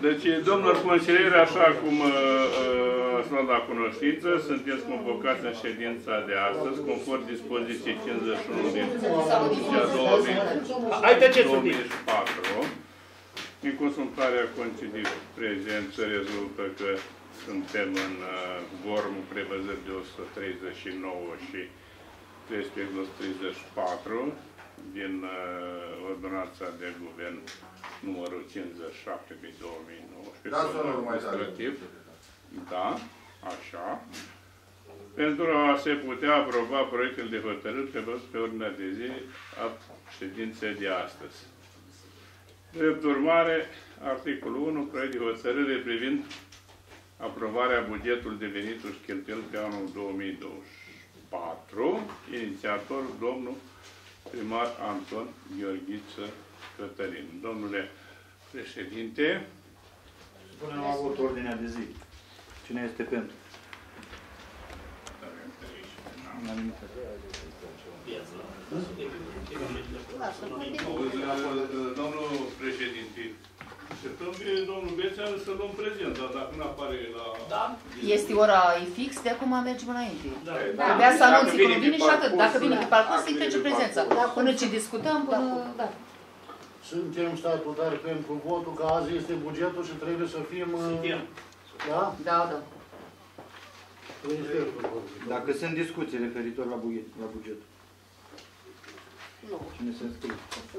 Deci, domnilor consilieri, așa cum ați luat la cunoștință, sunteți convocați în ședința de astăzi, conform dispoziției 51 din legea 2004. În consultarea Consiliului de Prezență rezultă că suntem în vormul prevăzut de 139 și respectiv 134 din ordonanța de guvern numărul 57 pe 2019. Da, administrativ. Da, așa. Pentru a se putea aproba proiectul de hotărâri prevăzut pe ordinea de zi a ședinței de astăzi. Drept urmare, articolul 1, proiect de hotărâre privind aprobarea bugetului de venituri și cheltuieli pe anul 2024, inițiator domnul primar Anton Gheorghiță Cătălin. Domnule președinte, spunem, am avut ordinea de zi. Cine este pentru? Domnul președinte, așteptăm pe domnul Bețean să luăm prezent, dar dacă nu apare la... Da. Este ora fix, de acum mergem înainte. Da. Trebuia să anunți că vine și atât. Dacă vine pe parcurs, îi trece prezența. Până ce discutăm, până... Da. Suntem statutari pentru votul, că azi este bugetul și trebuie să fim... Da? Da, da. Dacă sunt discuții referitor la buget. Nu. Cine se înscrie?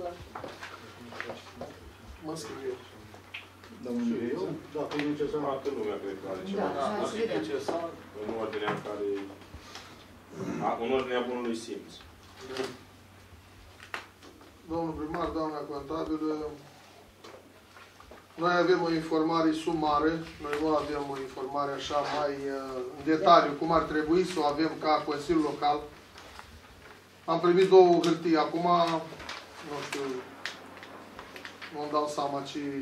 Mă scriu. Domnul eu? Dacă e necesar. Toată lumea cred că are ceva. Da, Dacă e necesar, în ordinea în care... În ordinea bunului simț. Domnul primar, doamna contabilă, noi avem o informare sumară, noi nu avem o informare așa mai în detaliu, cum ar trebui să o avem ca Consiliul Local. Am primit două hârtii, acum, nu știu, nu-mi dau seama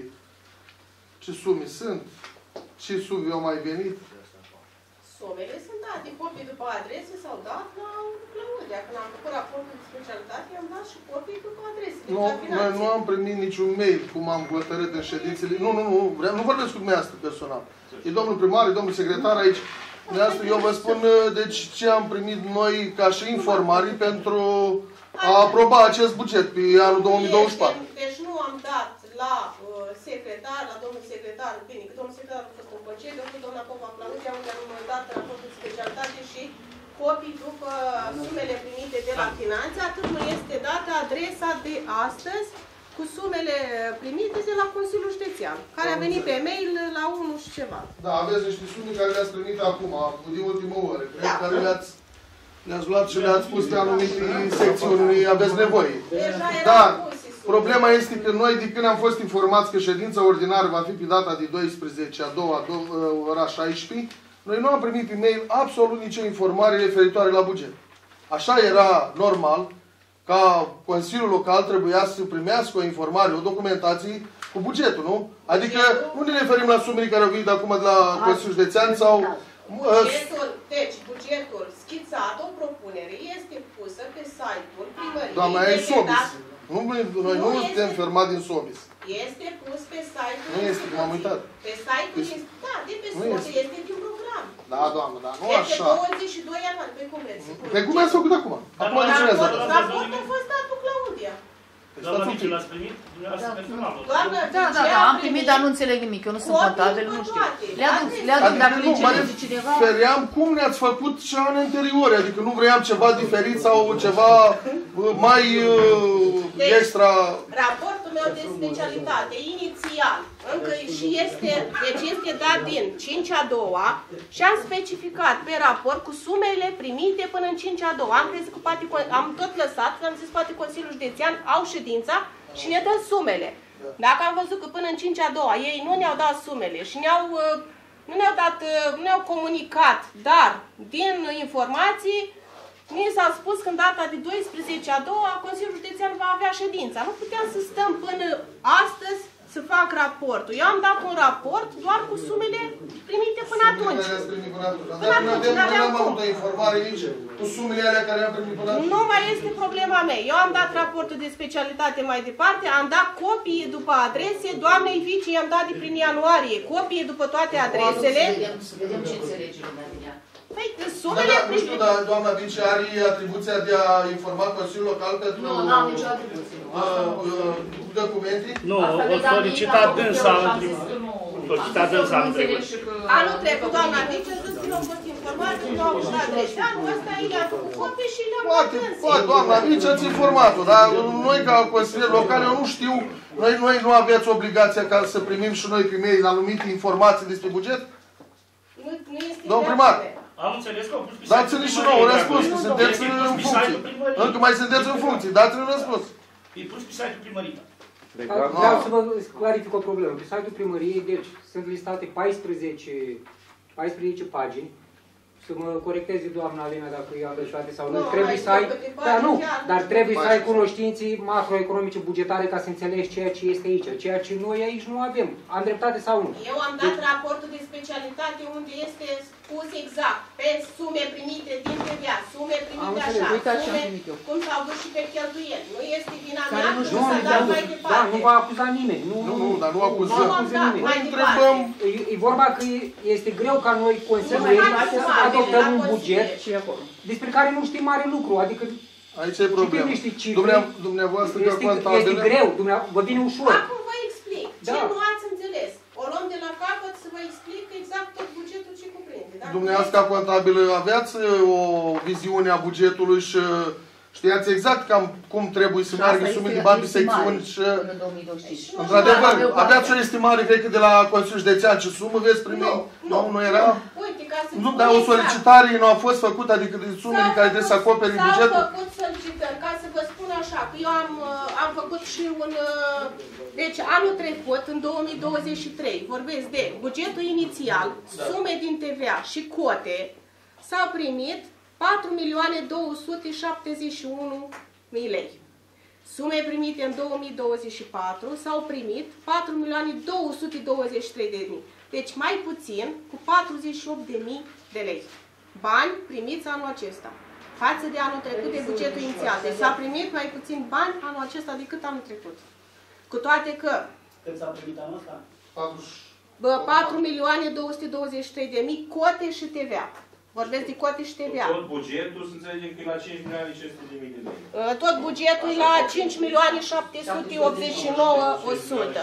ce sume sunt, ce sume au mai venit. Sumele sunt date, copii după adrese s-au dat la Claudia. Când am făcut raportul de specialitate, i-am dat și copii după adrese. Noi nu am primit niciun mail, cum am hotărât în ședințele. Nu vorbesc cu dumneavoastră personal. E domnul primar, e domnul secretar aici. Eu vă spun deci ce am primit noi ca și informare pentru a aproba acest buget pe anul 2024. Deci nu am dat la secretar, la domnul secretar, bine, că domnul secretar a fost în concediu, cu doamna Popa Claudia, unde am dat raportul de specialitate și copii după sumele primite de la finanțe, atât nu este dată adresa de astăzi cu sumele primite de la Consiliul Județean, care a venit pe mail la 1 și ceva. Da, aveți niște sume care le-ați primit acum, din ultimă oră, cred, care le-ați luat și le-ați pus pe anumite secțiuni, aveți nevoie. Dar problema este că noi, de când am fost informați că ședința ordinară va fi pe data de 12 a 2-a, ora 16, noi nu am primit pe mail absolut nicio informare referitoare la buget. Așa era normal, ca Consiliul Local trebuia să primească o informare, o documentație cu bugetul, nu? Adică nu ne referim la sumele care au venit acum de la Consiliul Județean sau... Bugetul schițat, o propunere, este pusă pe site-ul primăriei. Doamna, e SOBIS. Noi nu suntem firmat din SOBIS. Este pus pe site-ul... Nu este, m-am uitat. Pe site-ul, da, de pe SOBIS, este din program. Da, doamnă, dar nu așa. Este 22 ianuarie, pe cum vreți. Pe cum ați făcut acum? Acum ce ne-ați dat? Raportul a fost dat cu Claudia. Doamna Mici, l-ați primit? Dumneavoastră pentru laptop. Da, am primit, dar nu înțeleg nimic. Eu nu sunt contabil, nu știu. Le aduc dacă le cere cineva... Feream cum ne-ați făcut și ani anteriore. Adică nu vreau ceva diferit sau ceva mai extra... Raportul meu de specialitate, inițial, încă și este, deci este dat din 5-a 2-a și am specificat pe raport cu sumele primite până în 5-a 2-a. Am crezut că poate, am tot lăsat, că am zis poate Consiliul Județean au ședința și ne dă sumele. Dacă am văzut că până în 5-a 2-a ei nu ne-au dat sumele și nu ne-au comunicat, dar din informații mi s-a spus că în data de 12-a 2-a Consiliul Județean va avea ședința. Nu puteam să stăm până astăzi să fac raportul. Eu am dat un raport doar cu sumele primite până atunci. Până atunci, nu aveam cum. Informare nici cu sumele alea care am primit până atunci. Nu mai este problema mea. Eu am dat raportul de specialitate mai departe, am dat copii după adrese, doamnei Vici i-am dat de prin ianuarie, copii după toate adresele. Să vedem ce înțelege lumea din ea. Păi, sumele Nu știu, dar doamna Vici are atribuția de a informa Consiliul Local pentru... Nu, n-am nicio atribuție. Documente? Nu, o solicitat dânsa în trecut. Solicitat dânsa în trecut. Anul trecut, doamna Vici a zis că nu au fost informați, nu au fost adrese. Anul ăsta ei le-a făcut copii și le-au dat dânsii. Poate, doamna Vici ați informat-o, dar noi ca consilieri locale, eu nu știu, noi nu aveți obligația ca să primim și noi primei anumite informații despre buget? Nu este Domnul primar, Am înțeles că au pus pe dați-ne și nouă un răspuns, că sunteți în funcție. Încă mai sunteți în funcție, dați-ne un răspuns. E pus pe site-ul primării. Vreau să vă clarific o problemă. Pe site-ul primăriei, deci, sunt listate 14 pagini. Să mă corecteze doamna Alina dacă eu am dreptate sau nu. Trebuie să ai, dar trebuie să ai cunoștinții macroeconomice bugetare ca să înțelegi ceea ce este aici. Ceea ce noi aici nu avem. Am dreptate sau nu? Eu am dat raportul de specialitate unde este spus exact pe sume primite din TVA, sume primite așa, sume cum s-au dus și pe cheltuieli. Nu este vina mea că s-a dat mai departe. Da, nu va acuza nimeni. Nu, dar nu acuzăm. Noi întrebăm. E vorba că este greu ca noi consilieri să adoptăm un buget despre care nu știm mare lucru. Adică aici e problema. Dumneavoastră ca contabilă... Este greu, vă vine ușor. Acum vă explic. Ce nu ați înțeles? O luăm de la capăt să vă explic exact tot bugetul ce cuprinde. Dumneavoastră ca contabilă aveați o viziune a bugetului și știați exact cam cum trebuie să meargă sume de bani de secțiuni și... Într-adevăr, aveați o estimare, cred că de la Consiliul Județean ce sumă veți primi? Nu era? Nu, dar o solicitare nu a fost făcută, adică de sumele care trebuie să acopere bugetul? S-au făcut solicitări, ca să vă spun așa, că eu am făcut și un... Deci, anul trecut, în 2023, vorbesc de bugetul inițial, sume din TVA și cote, s-au primit 4.271.000 lei. Sume primite în 2024 s-au primit 4.223.000. Deci mai puțin cu 48.000 de lei. Bani primiți anul acesta. Față de anul trecut de bugetul inițial. Deci s-a primit mai puțin bani anul acesta decât anul trecut. Cu toate că... Cât s-a primit anul ăsta? 4.223.000 cote și TVA. Vorbesc de cote și TVA. Tot bugetul, să înțelegem că e la 5.500.000 de lei. Tot bugetul e la 5.789.100.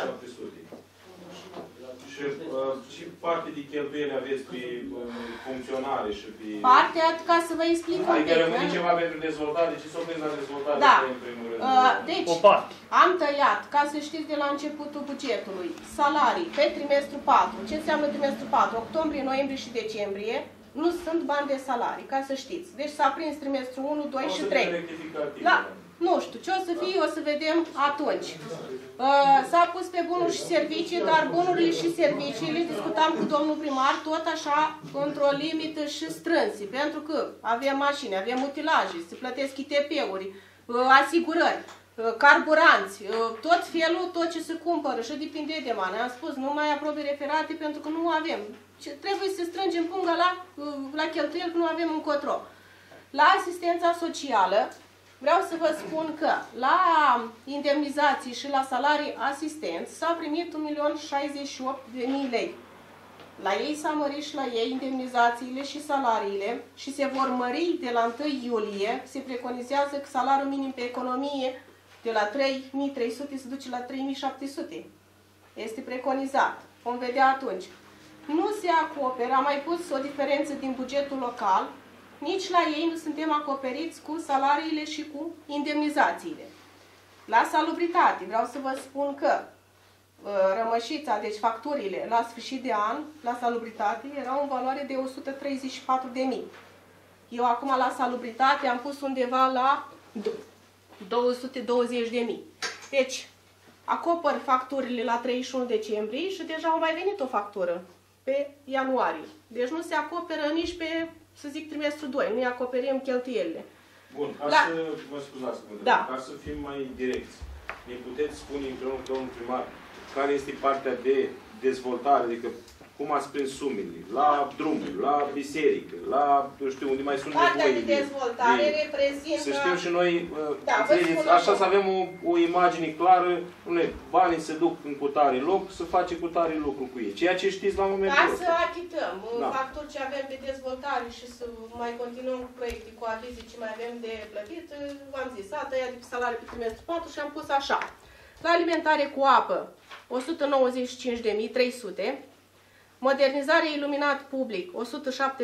Și parte de cheltuieli aveți pe funcționare și pe... Partea, ca să vă explic un pic. Adică rămâne ceva pentru dezvoltare, ce s-o prins la dezvoltare? Da. În primul rând. Deci, am tăiat, ca să știți de la începutul bugetului, salarii pe trimestru 4. Ce înseamnă trimestru 4? Octombrie, noiembrie și decembrie. Nu sunt bani de salarii, ca să știți. Deci s-a prins trimestru 1, 2 și 3. Nu știu, ce o să fie, o să vedem atunci. S-a pus pe bunuri și servicii, dar bunurile și serviciile, discutam cu domnul primar, tot așa, într-o limită și strânsi. Pentru că avem mașini, avem utilaje, se plătesc ITP-uri, asigurări, carburanți, tot felul, tot ce se cumpără și depinde de mane. Am spus, nu mai aprobe referate pentru că nu avem. Trebuie să strângem punga la cheltuieli că nu avem încotro. La asistența socială, vreau să vă spun că la indemnizații și la salarii asistenți s-au primit 1.068.000 lei. La ei s-a mărit și la ei indemnizațiile și salariile și se vor mări de la 1 iulie. Se preconizează că salariul minim pe economie de la 3.300 se duce la 3.700. Este preconizat. Vom vedea atunci. Nu se acoperă, am mai pus o diferență din bugetul local, nici la ei nu suntem acoperiți cu salariile și cu indemnizațiile. La salubritate, vreau să vă spun că rămășița, deci facturile la sfârșit de an, la salubritate, erau în valoare de 134.000. Eu acum la salubritate am pus undeva la 220.000. Deci, acopăr facturile la 31 decembrie și deja au mai venit o factură pe ianuarie. Deci nu se acoperă nici pe, să zic, trimestru 2, nu-i acoperim cheltuielile. Bun, ca să vă scuzați, ca să fim mai direcți. Ne puteți spune împreună cu domnul primar care este partea de dezvoltare, adică cum ați prins sumele, la drumuri, la biserică, la, eu știu, unde mai sunt nevoi. Partea de dezvoltare reprezintă... Să știm și noi, da, așa să avem o imagine clară, banii se duc în cutare loc, să face cutare lucru cu ei. Ceea ce știți la momentul ăsta. Ca să achităm facturi ce avem de dezvoltare și să mai continuăm cu proiecte, cu avizi ce mai avem de plătit, v-am zis, a tăiat de salarii pe trimestru 4 și am pus așa. La alimentare cu apă, 195.300. Modernizare iluminat public, 175.300. Mă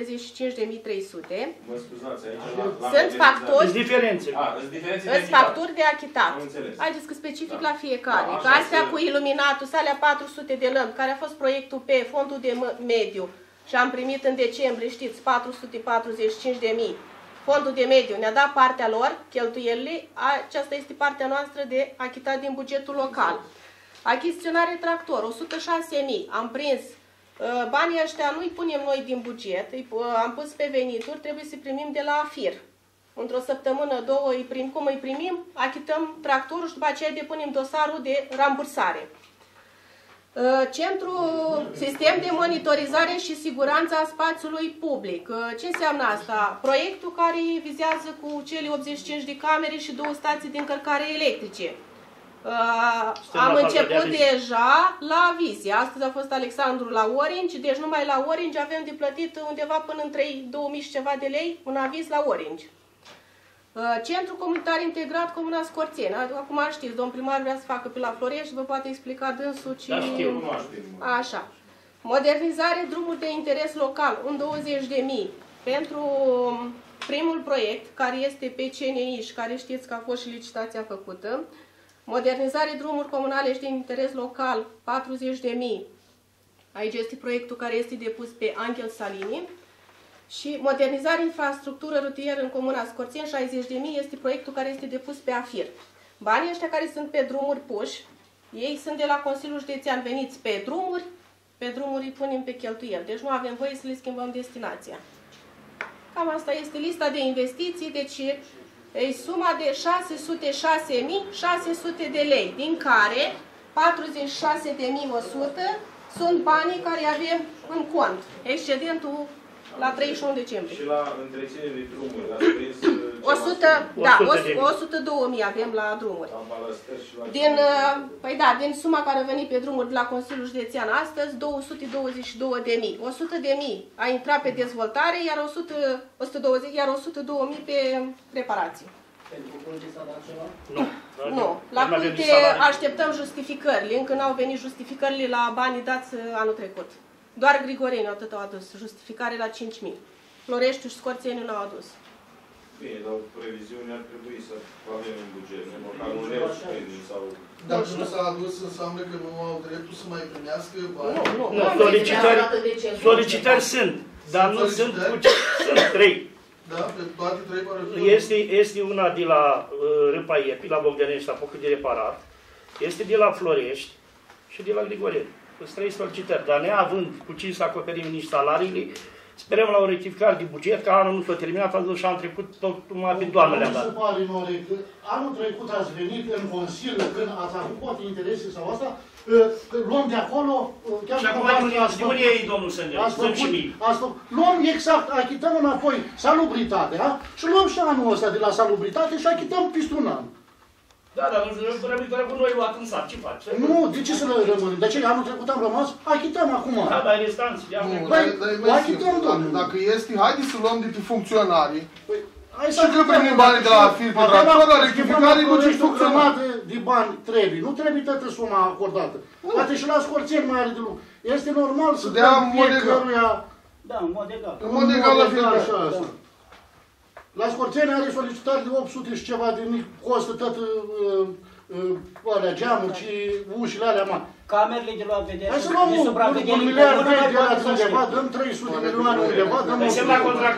scuzați, aici sunt facturi. Sunt facturi de achitat. Haideți că specific la fiecare. Că astea cu iluminatul, alea 400 de lămpi, care a fost proiectul pe fondul de mediu și am primit în decembrie, știți, 445.000. Fondul de mediu ne-a dat partea lor, cheltuielile, aceasta este partea noastră de achitat din bugetul local. Achiziționare tractor, 106.000. Am prins. Banii ăștia nu îi punem noi din buget, am pus pe venituri, trebuie să primim de la AFIR. Într-o săptămână, două, cum îi primim, achităm tractorul și după aceea depunem dosarul de rambursare. Sistem de monitorizare și siguranță a spațiului public. Ce înseamnă asta? Proiectul care vizează cu cele 85 de camere și 2 stații de încărcare electrice. Am început deja la Vizia. Astăzi a fost Alexandru la Orange, deci numai la Orange avem de plătit undeva până în 2000 și ceva de lei un aviz la Orange. Centru Comunitar Integrat Comuna Scorțeni. Acum știți, domn primar vrea să facă pe la Florești, vă poate explica dânsul ce... Da, știu. Așa. Modernizare drumuri de interes local, un 20.000 pentru primul proiect, care este pe CNI și care știți că a fost și licitația făcută. Modernizare drumuri comunale și de interes local, 40.000. Aici este proiectul care este depus pe Angel Salini. Și modernizare infrastructură rutieră în Comuna Scorțeni, 60.000, este proiectul care este depus pe AFIR. Banii ăștia care sunt pe drumuri puși, ei sunt de la Consiliul Județean veniți pe drumuri îi punem pe cheltuieli. Deci nu avem voie să le schimbăm destinația. Cam asta este lista de investiții, deci e suma de 606.600 de lei, din care 46.100 sunt banii care avem în cont. Excedentul la 31 decembrie. Și la întreținere de drumuri, ați prins... 102.000 avem la drumuri. Din suma care a venit pe drumuri de la Consiliul Județean astăzi, 222.000. 100.000 a intrat pe dezvoltare, iar 102.000 pe reparații. Pentru punte s-a dat ceva? Nu. La punte așteptăm justificările. Încă n-au venit justificările la banii dați anul trecut. Doar Grigoreni atât au adus. Justificare la 5.000. Floreștiul și Scorțeniu n-au adus. Bine, dar previziunea ar trebui să avem în buget. Măcar un leu sau... Dacă nu s-a adus, înseamnă că nu au dreptul să mai primească bani? Nu, solicitări sunt, dar nu sunt 3. Da, pe toate 3 pare. Este una de la Râpa Iepi, la Bogdanești, apucă de reparat. Este de la Florești și de la Grigoreni. Sunt 3 solicitări, dar neavând cu ce să acoperim nici salariile, sperăm la o rectificare de buget, că anul nu s-a terminat, atunci și am trecut tocmai pe toamnă le-am dat. Anul trecut ați venit în Consiliu, când ați avut poate interese sau asta, luăm de acolo... Și acum de unde e domnul Sândel? Luăm exact, achităm înapoi salubritatea și luăm și anul ăsta de la salubritate și achităm peste un an. Da, dar nu rămâne cu noi luat în sat, ce faci? Nu, de ce să le rămânem? De ce anul trecut am rămas? Achităm acum. Da, dar restanți, de acum. Achităm, domnule. Dacă este, haideți să luăm de pe funcționarii. Și că primim banii de la AFIR pe tractor, la rectificare, duci funcționare. De bani trebuie. Nu trebuie toată suma acordată. Poate și la Scorțeni mai are de lucru. Este normal să dăm fiecăruia... Da, în mod egal. În mod egal la fiecare. La Scorțeni are solicitări de 800 și ceva de mic, costă tot alea geamuri și ușile alea mari. Camerele de luat vedere. Hai să luăm un miliard de euro undeva, dăm 300 de milioane undeva, dăm 100 de milioane.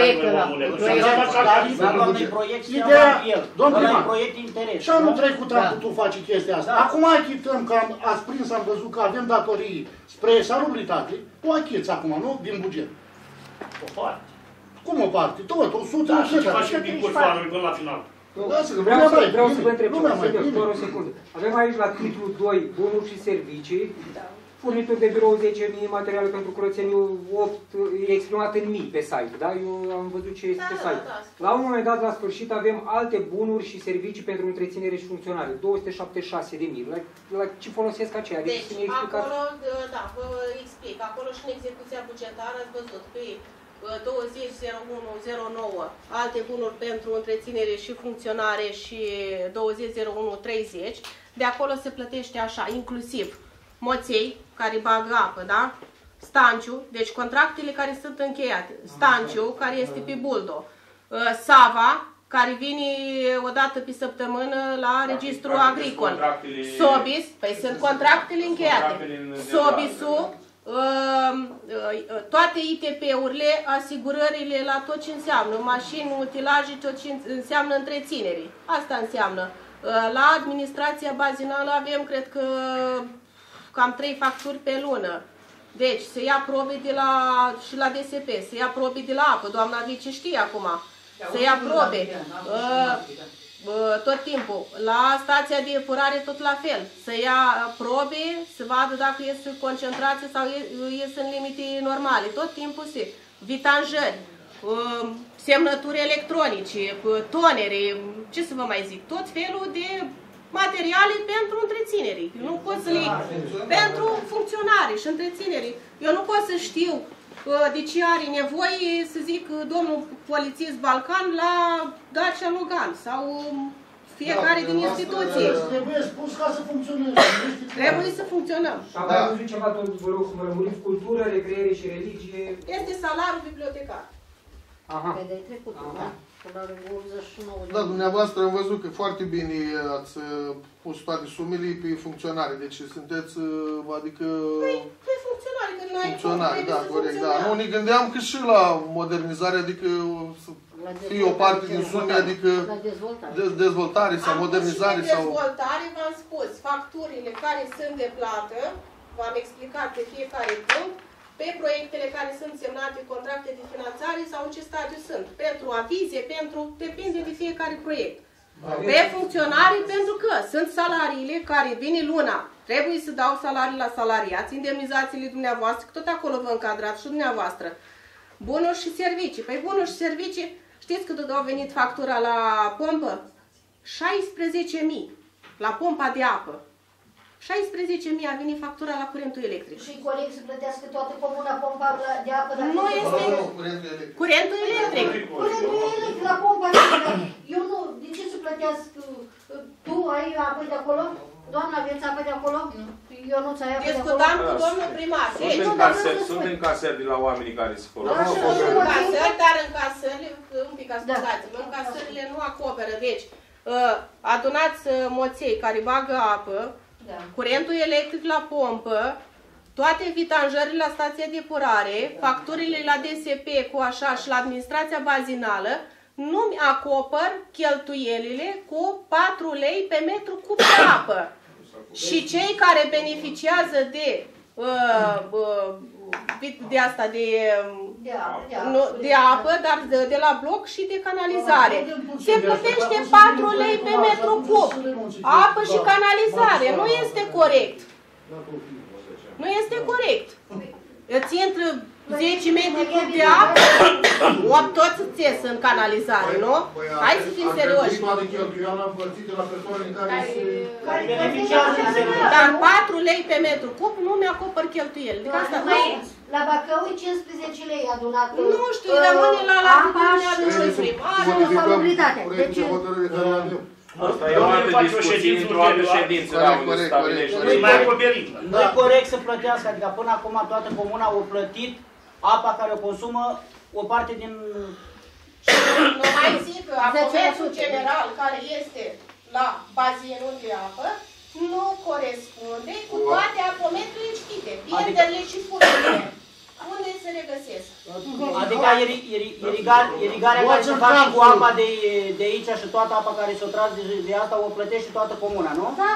Dar doamne proiect și el. Doamne proiect interes. Și anul trecut am putut face chestia asta. Acum achităm, că ați prins, am văzut că avem datorii spre salubritate, o achiți acum, nu? Din buget. O parte. Cum o parte? Tot, 100, da, și ce facem din cursoarul până la final? Vreau să vă întreb ceva, doar o secundă. Avem aici la titlul 2, bunuri și servicii, furnituri de birou 10.000, materiale pentru curățeniu 8, e exprimat în mii pe site, da? Eu am văzut ce este pe site. La un moment dat, la sfârșit, avem alte bunuri și servicii pentru întreținere și funcționare, 276.000. La ce folosesc aceea? Deci, acolo, da, vă explic, acolo și în execuția bugetară ați văzut pe 20.01.09 alte bunuri pentru întreținere și funcționare și 20.01.30, de acolo se plătește așa, inclusiv moței, care bagă apă, da? Stanciu, deci contractele care sunt încheiate. Stanciu, care este pe buldo. Sava, care vine o dată pe săptămână la registrul agricol. Sobis, păi sunt contractele încheiate. Sobisul, toate ITP-urile, asigurările la tot ce înseamnă, mașini, utilaje, tot ce înseamnă întreținere. Asta înseamnă. La administrația bazinală avem, cred că, cam 3 facturi pe lună. Deci, se ia probe de la, și la DSP, se ia probe de la apă, doamna Vice știe acum, se ia probe, tot timpul. La stația de epurare tot la fel, se ia probe, se vadă dacă ies concentrație sau ies în limite normale, tot timpul se, vitanjări, semnături electronice, tonere, ce să vă mai zic, tot felul de materiale pentru întreținere. Eu nu pot să le... Pentru funcționare și întreținere. Eu nu pot să știu de ce are nevoie, să zic, domnul polițist Balcan la Dacia Logan sau fiecare din instituție. Trebuie spus ca să funcționeze. Trebuie să funcționăm. Am văzut ceva, vă rog să mă rămuriți, cultură, recreere și religie. Este salariul bibliotecar. Aha. Pe de-ai trecut, da? Da, dumneavoastră am văzut că foarte bine ați pus toate sumele pe funcționare, deci sunteți, adică... Pe funcționare, că n-ai funcționare, da, corect, da. Nu, ne gândeam că și la modernizare, adică să fie o parte din sume, adică dezvoltare sau modernizare sau... dezvoltare, v-am spus, facturile care sunt de plată, v-am explicat pe fiecare punct, pe proiectele care sunt semnate, contracte de finanțare sau în ce stadiu sunt. Pentru avize, depinde de fiecare proiect. Pe funcționare, pentru că sunt salariile care vine luna. Trebuie să dau salarii la salariați, indemnizațiile dumneavoastră, că tot acolo vă încadrați și dumneavoastră. Bunuri și servicii. Păi bunuri și servicii, știți cât au venit factura la pompă? 16.000 la pompa de apă. 16.000 a venit factura la curentul electric. Și corect să plătească toată comuna pompa de apă? Nu este curentul electric. Curentul electric la pompa de apă. Eu nu, de ce să plătească? Tu ai apă de acolo? Doamna, aveți apă de acolo? Eu nu ți-ai apă de acolo? Discutam cu domnul primar. Sunt încasări de la oamenii care se folosesc. Sunt încasări, dar încasările, un pic ascultați-mă, încasările nu acoperă. Deci, adunați moței care bagă apă, curentul electric la pompă, toate vitanjările la stația de epurare, facturile la DSP cu așa și la administrația bazinală, nu-mi acopăr cheltuielile cu 4 lei pe metru cub de apă. Și cei care beneficiază de apă, dar de la bloc și de canalizare. Se plătește 4 lei pe metru cub. Apă și canalizare. Nu este corect. Nu este corect. Îți intră 10 metri cub de apă, 8 toți îți ies în canalizare, nu? Hai să fim serioși. Dar 4 lei pe metru cub nu mi-acopăr cheltuieli. La Bacău e 15 lei adunat. Nu știu, rămâne la domnul primar. Salubritate. Asta e o altă discuție, într-o altă ședință, da, unde stabilește. Nu e corect să plătească, adică până acum toată comuna a plătit apa care o consumă, o parte din... Nu mai zic că acomerțul general care este la bazinul de apă nu corespunde cu toate apometrile știte, pierderile și furile. Unde se regăsesc? Adică irigarea care se face cu apa de aici și toată apa care se-o trage de asta o plătește toată comuna, nu? Da.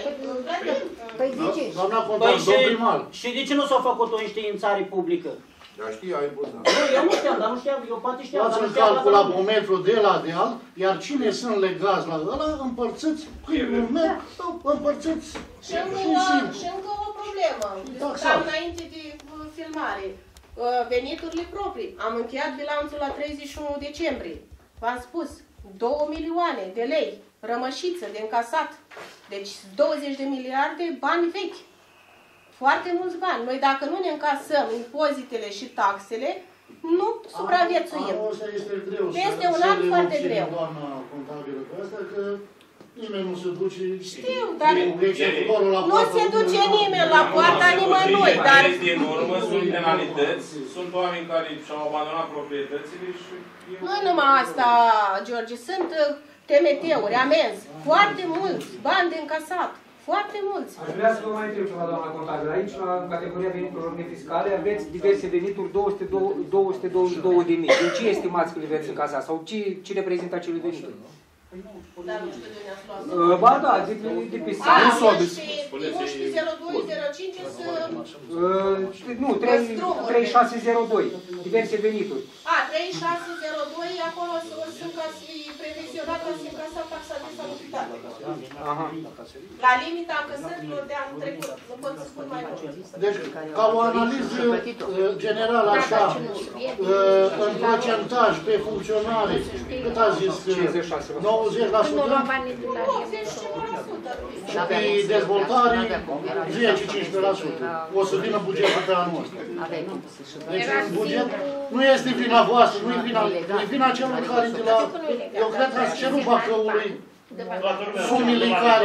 Păi și de ce nu s-a făcut o înștiințare publică? Dar știai, Nu, eu nu știam, dar nu știam, eu poate știam. Luați în calcul abometrul de la deal, iar cine sunt legați la ăla, împărțiți primul meu, împărțiți Și încă o problemă. Discutam înainte de filmare. Veniturile proprii. Am încheiat bilanțul la 31 decembrie. V-am spus, 2 milioane de lei, rămășiță de încasat. Deci 20 de miliarde bani vechi. Foarte mulți bani. Noi dacă nu ne încasăm impozitele și taxele, nu supraviețuim. Este un an foarte greu. Doamna contabilă pe asta, că nimeni nu se duce. Știu, dar nu se duce nimeni la poarta nimănui. Dar din urmă sunt penalități, sunt oameni care și-au abandonat proprietățile și... nu numai asta, George, sunt TMT-uri, amenzi, foarte mulți, bani de încasat. Foarte mulți. Aș vrea să vă mai întreb ceva, doamna contabilă. Aici, la categoria veniturilor nefiscale, aveți diverse venituri, 222.000. Din ce estimați că le veți încasa? Sau ce reprezintă acele venituri? Dar nu știu de unde ați luat. Ba da, de pe site. Nu știu, 0205 nu, 3602. Diverse venituri. 3602, acolo sunt ca să previzionat ca să încasa taxa de salubritate. La limita încăsărilor de anul trecut. Nu pot să spun mai mult. Deci, ca o analiză generală așa, în procentaj pe funcționare, cât a zis? 90%? Și pe dezvoltare 10-15%. O să vină bugetul pe anul ăsta. Deci buget nu este vina voastră, nu e vina celor care de la... Eu cred că ați cerut Bacăului sumile care...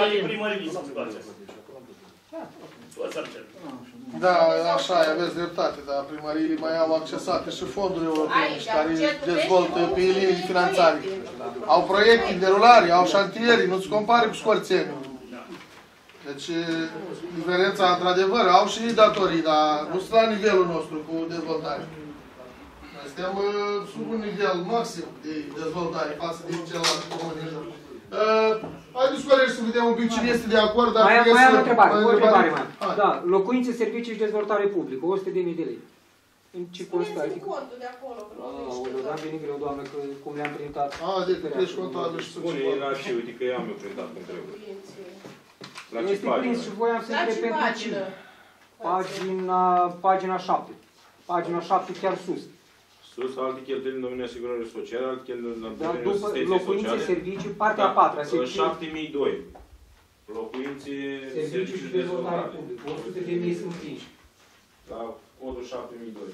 Da, așa e, aveți dreptate, dar primăriile mai au accesate și fonduri europene care dezvoltă pe linii de finanțare. Au proiecte de derulare, au șantieri, nu-ți compare cu Scorțenul. Deci, diferența, într-adevăr, au și datorii, dar nu sunt la nivelul nostru cu dezvoltare. Noi suntem sub un nivel maxim de dezvoltare față de celălalt comun din jur. Haideți, colegi, să vedem un pic cine este de acord. Mai am o întrebare mai. Da, locuințe, servicii și dezvoltare publică, 100.000 de lei. În ce constă? Spuneți-mi codul de acolo, că nu știu. Dar veni greu, doamnă, că cum le-am printat. Deci ești contabil și spune, era și uite că eu am eu printat cum trebuie. La ce este prins și voiam să întreb pentru cine. Pagina 7. Pagina 7 chiar sus. Sus, alte cheltuieli în domeniul asigurării sociale, alte cheltuieli în domeniul asistenței locuințe, servicii, partea 4-a. 7002. Locuințe, servicii și dezvoltare publică. 100.000 sunt prinși. La codul 7002.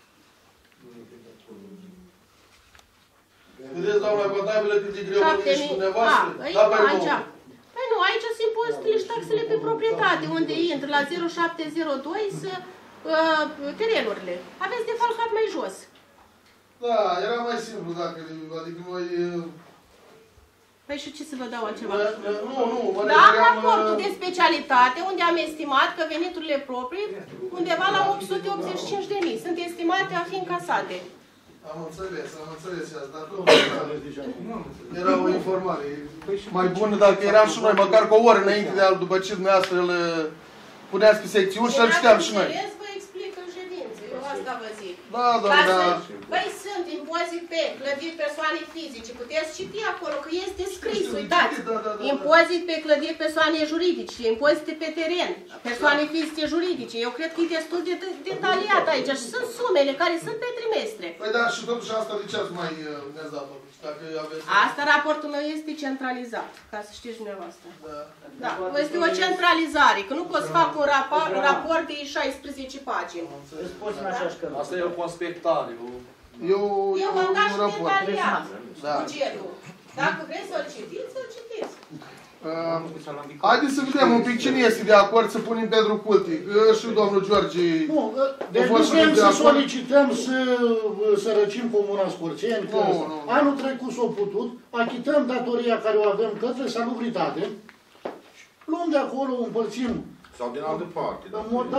Vedeți, doamna contabilă, cât de greu e și dumneavoastră? Păi nu, aici sunt impozitele și taxele pe proprietate, unde intră la 0702 terenurile. Aveți defalcat mai jos. Da, era mai simplu dacă, adică noi... Păi și ce să vă dau altceva? Nu, da, raportul de specialitate, unde am estimat că veniturile proprii undeva la 885.000 sunt estimate a fi încasate. Am înțeles asta, dar tot era o informare mai bună dacă eram și noi, măcar cu o oră înainte de după ce dumneavoastră îl puneați pe secțiuni și îl citeam și noi. Vă explic în ședință, eu asta vă zic. Da, doamna. Păi sunt impozit pe clădiri persoane fizice, puteți citi acolo că este scris, uitați. Impozit pe clădiri persoane juridice, impozite pe teren, persoane fizice juridice. Eu cred că e destul de detaliat aici și sunt sumele care sunt pe trimestre. Păi da, și totuși asta de ce ați mai ne-ați dat dacă aveți... Asta raportul meu este centralizat, ca să știți dumneavoastră. Da, este o centralizare, că nu pot să fac un raport de 16 pagini. Asta e o conspectare. Eu v-am dat și detaliat bugetul. Dacă vreți să-l citiți, să-l citiți. Haideți să vedem un pic cine este de acord să punem Pedru Cultic. Și domnul George... Nu, deci nu vrem să solicităm să răcim Comuna Scorțeni. Anul trecut s-a putut, achităm datoria care o avem către salubritate, luăm de acolo, împărțim. Sau din altă parte.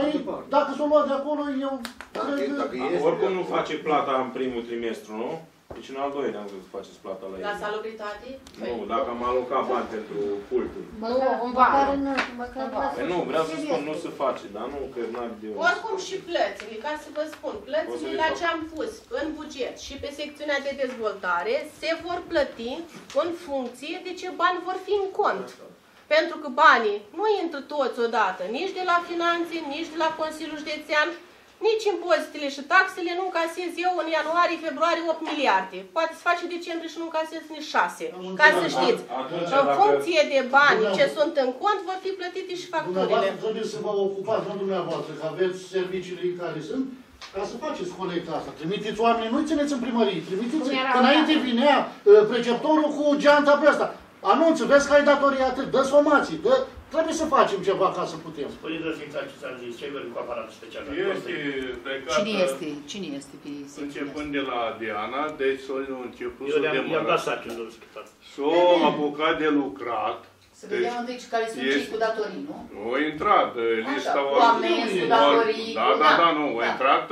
Dacă s-o luat de acolo, eu cred că... Oricum nu face plata în primul trimestru, nu? Deci în al doilea am vrut să faceți plata la el. La salubritate? Nu, dacă am alocat bani pentru pulturi. Nu, în vară. Păi nu, vreau să spun, nu se face, dar nu, că n-ar de Oricum și plățile, ca să vă spun, plățile la ce am pus în buget și pe secțiunea de dezvoltare se vor plăti în funcție de ce bani vor fi în cont. Pentru că banii nu intră toți odată, nici de la finanțe, nici de la Consiliul Județean, nici impozitele și taxele nu încasez eu în ianuarie, februarie 8 miliarde. Poate se face decembrie și nu încasez nici 6. Ca să știți. În funcție de bani ce sunt în cont, vor fi plătite și facturile. Dumneavoastră trebuie să vă ocupați, nu dumneavoastră, că aveți serviciile care sunt, ca să faceți colecta asta. Trimiteți oamenii, nu-i țineți în primărie, trimiteți. Înainte vinea preceptorul cu geanta pe asta. Anunță, vezi că ai datorii atât, dă somații, dă... Trebuie să facem ceva ca să putem. Spune-ți ființa ce s-a zis, ce ai cu aparatul special? Cine este pe secțiunea începând de la Diana, deci s-a început să i-am dat sarcini, domnul secretar. S-a apucat de lucrat. Să vedem întâi care sunt cei cu datorii, nu? A intrat lista... Cu amenzi, cu datorii... Da, nu, a intrat...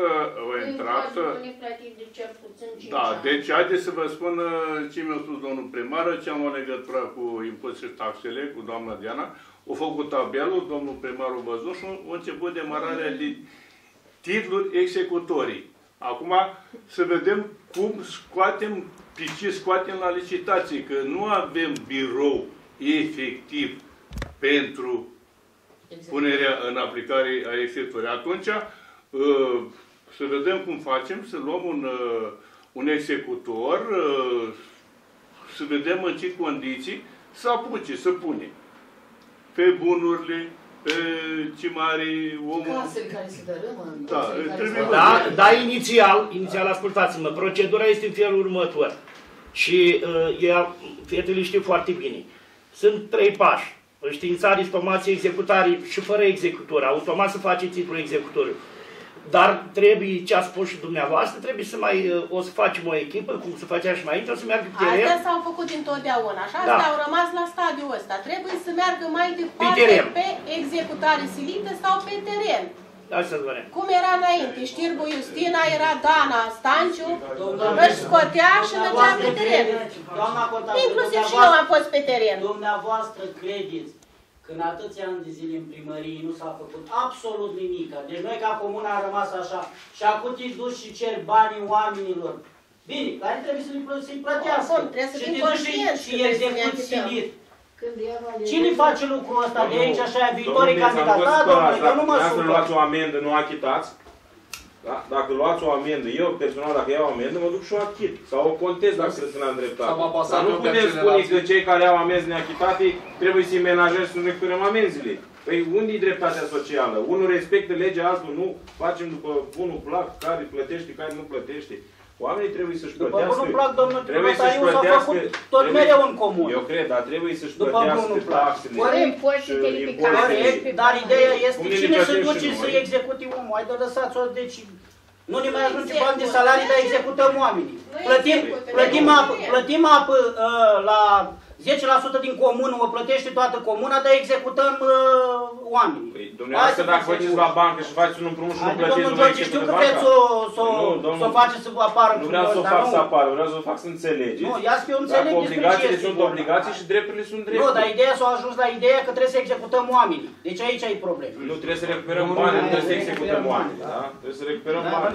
Da, deci haideți să vă spun ce mi-a spus domnul primar, ce am o legătură cu impozite și taxele, cu doamna Diana. A făcut tabelul, domnul primar a văzut și a început demararea de titluri executorii. Acum să vedem cum scoatem, pe ce scoatem la licitație, că nu avem birou efectiv pentru punerea în aplicare a executorii. Atunci să vedem cum facem, să luăm un executor, să vedem în ce condiții să apuce, să pune pe bunurile, pe cimarii, omul... Casele care se dărâmă, Da, inițial, ascultați-mă, procedura este în felul următor. Și fetele știu foarte bine. Sunt 3 pași. Înștiințare, stomație, executare și fără executor. Automat să face titlul executorului. Dar trebuie, ce a spus și dumneavoastră, trebuie să mai, o să facem o echipă, cum se facea și mai înainte, o să meargă pe teren. Astea s-au făcut dintotdeauna, așa, astea au rămas la stadiul ăsta. Trebuie să meargă mai departe pe executare silită sau pe teren. Cum era înainte, Știrbu Justina, era Dana Stanciu, își scotea și mergea pe teren. Inclusiv și eu am fost pe teren. Dumneavoastră credeți că în atâția ani de zile în primărie nu s-a făcut absolut nimic. Deci noi ca comună am rămas așa și acum te duci și ceri banii oamenilor. Bine, care trebuie să-i plătească. Și te duci și execuți silit. Cine face lucrul ăsta de aici așa e viitorii candidat? Da, domnule, eu nu mă supăr. Dacă luați o amendă, nu achitați. Da? Dacă luați o amendă, eu personal, dacă iau amendă, mă duc și o achit. Sau o contez dacă cred că n-am dreptate. Dar nu putem spune că cei care au amenzi neachitate trebuie să-i menajezi să nu recuperăm amenzile. Păi unde e dreptatea socială? Unul respectă legea, altul nu. Facem după bunul plac, care plătește, care nu plătește. Oamenii trebuie să-și plătească. După bunul plac, domnul Timotaiu s-a făcut tot mereu în comun. Eu cred, dar trebuie să-și plătească taxele. Corect, dar ideea este cine se duce să-i execute omul. Hai de lăsați-o, deci nu ne mai ajunge bani de salarii, dar executăm oamenii. Plătim apă la 10% din comună, o plătește toată comuna, dar executăm oamenii. Păi, dumneavoastră, dacă veniți la bancă și faceți un împrumut și nu plătiți, domnul George, știu că vreți să o faceți să apară. Nu vreau să o fac să apară, vreau să o fac să înțelegeți. Nu, ia să eu înțeleg despre ce obligațiile sunt obligații și drepturile sunt drepturi. Nu, dar ideea s-a ajuns la ideea că trebuie să executăm oamenii. Deci aici e problema. Nu trebuie să recuperăm bani, nu trebuie să executăm oamenii. Trebuie să recuperăm bani.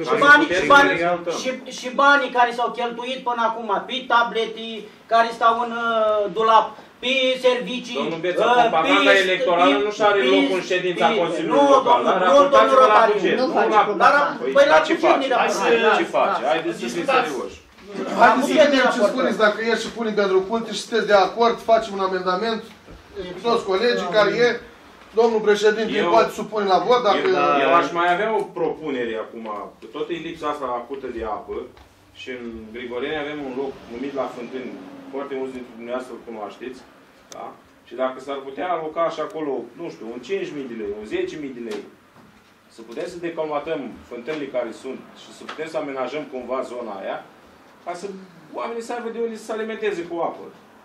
Și banii care s-au cheltuit până acum, pe tablete care stau în dulap, pe servicii, domnul Beță, propaganda electorală nu și are loc în ședința Consiliului Local. Nu, domnul Rotariu. Păi la ce face? Haideți să fim serioși. Haideți să vedem ce spuneți, dacă e și punem pentru culte și sunteți de acord, facem un amendament cu toți colegii care e. Domnul președinte poate supune la vot dacă... Eu aș mai avea o propunere acum, că tot e lipsa asta acută de apă și în Grigoreni avem un loc numit la Fântâni, foarte mulți dintre dumneavoastră îl cunoașteți, da? Și dacă s-ar putea aloca și acolo, nu știu, un 5.000 de lei, un 10.000 de lei, să putem să decolmatăm fântânile care sunt și să putem să amenajăm cumva zona aia, ca să oamenii să aibă de unde să se alimenteze cu apă.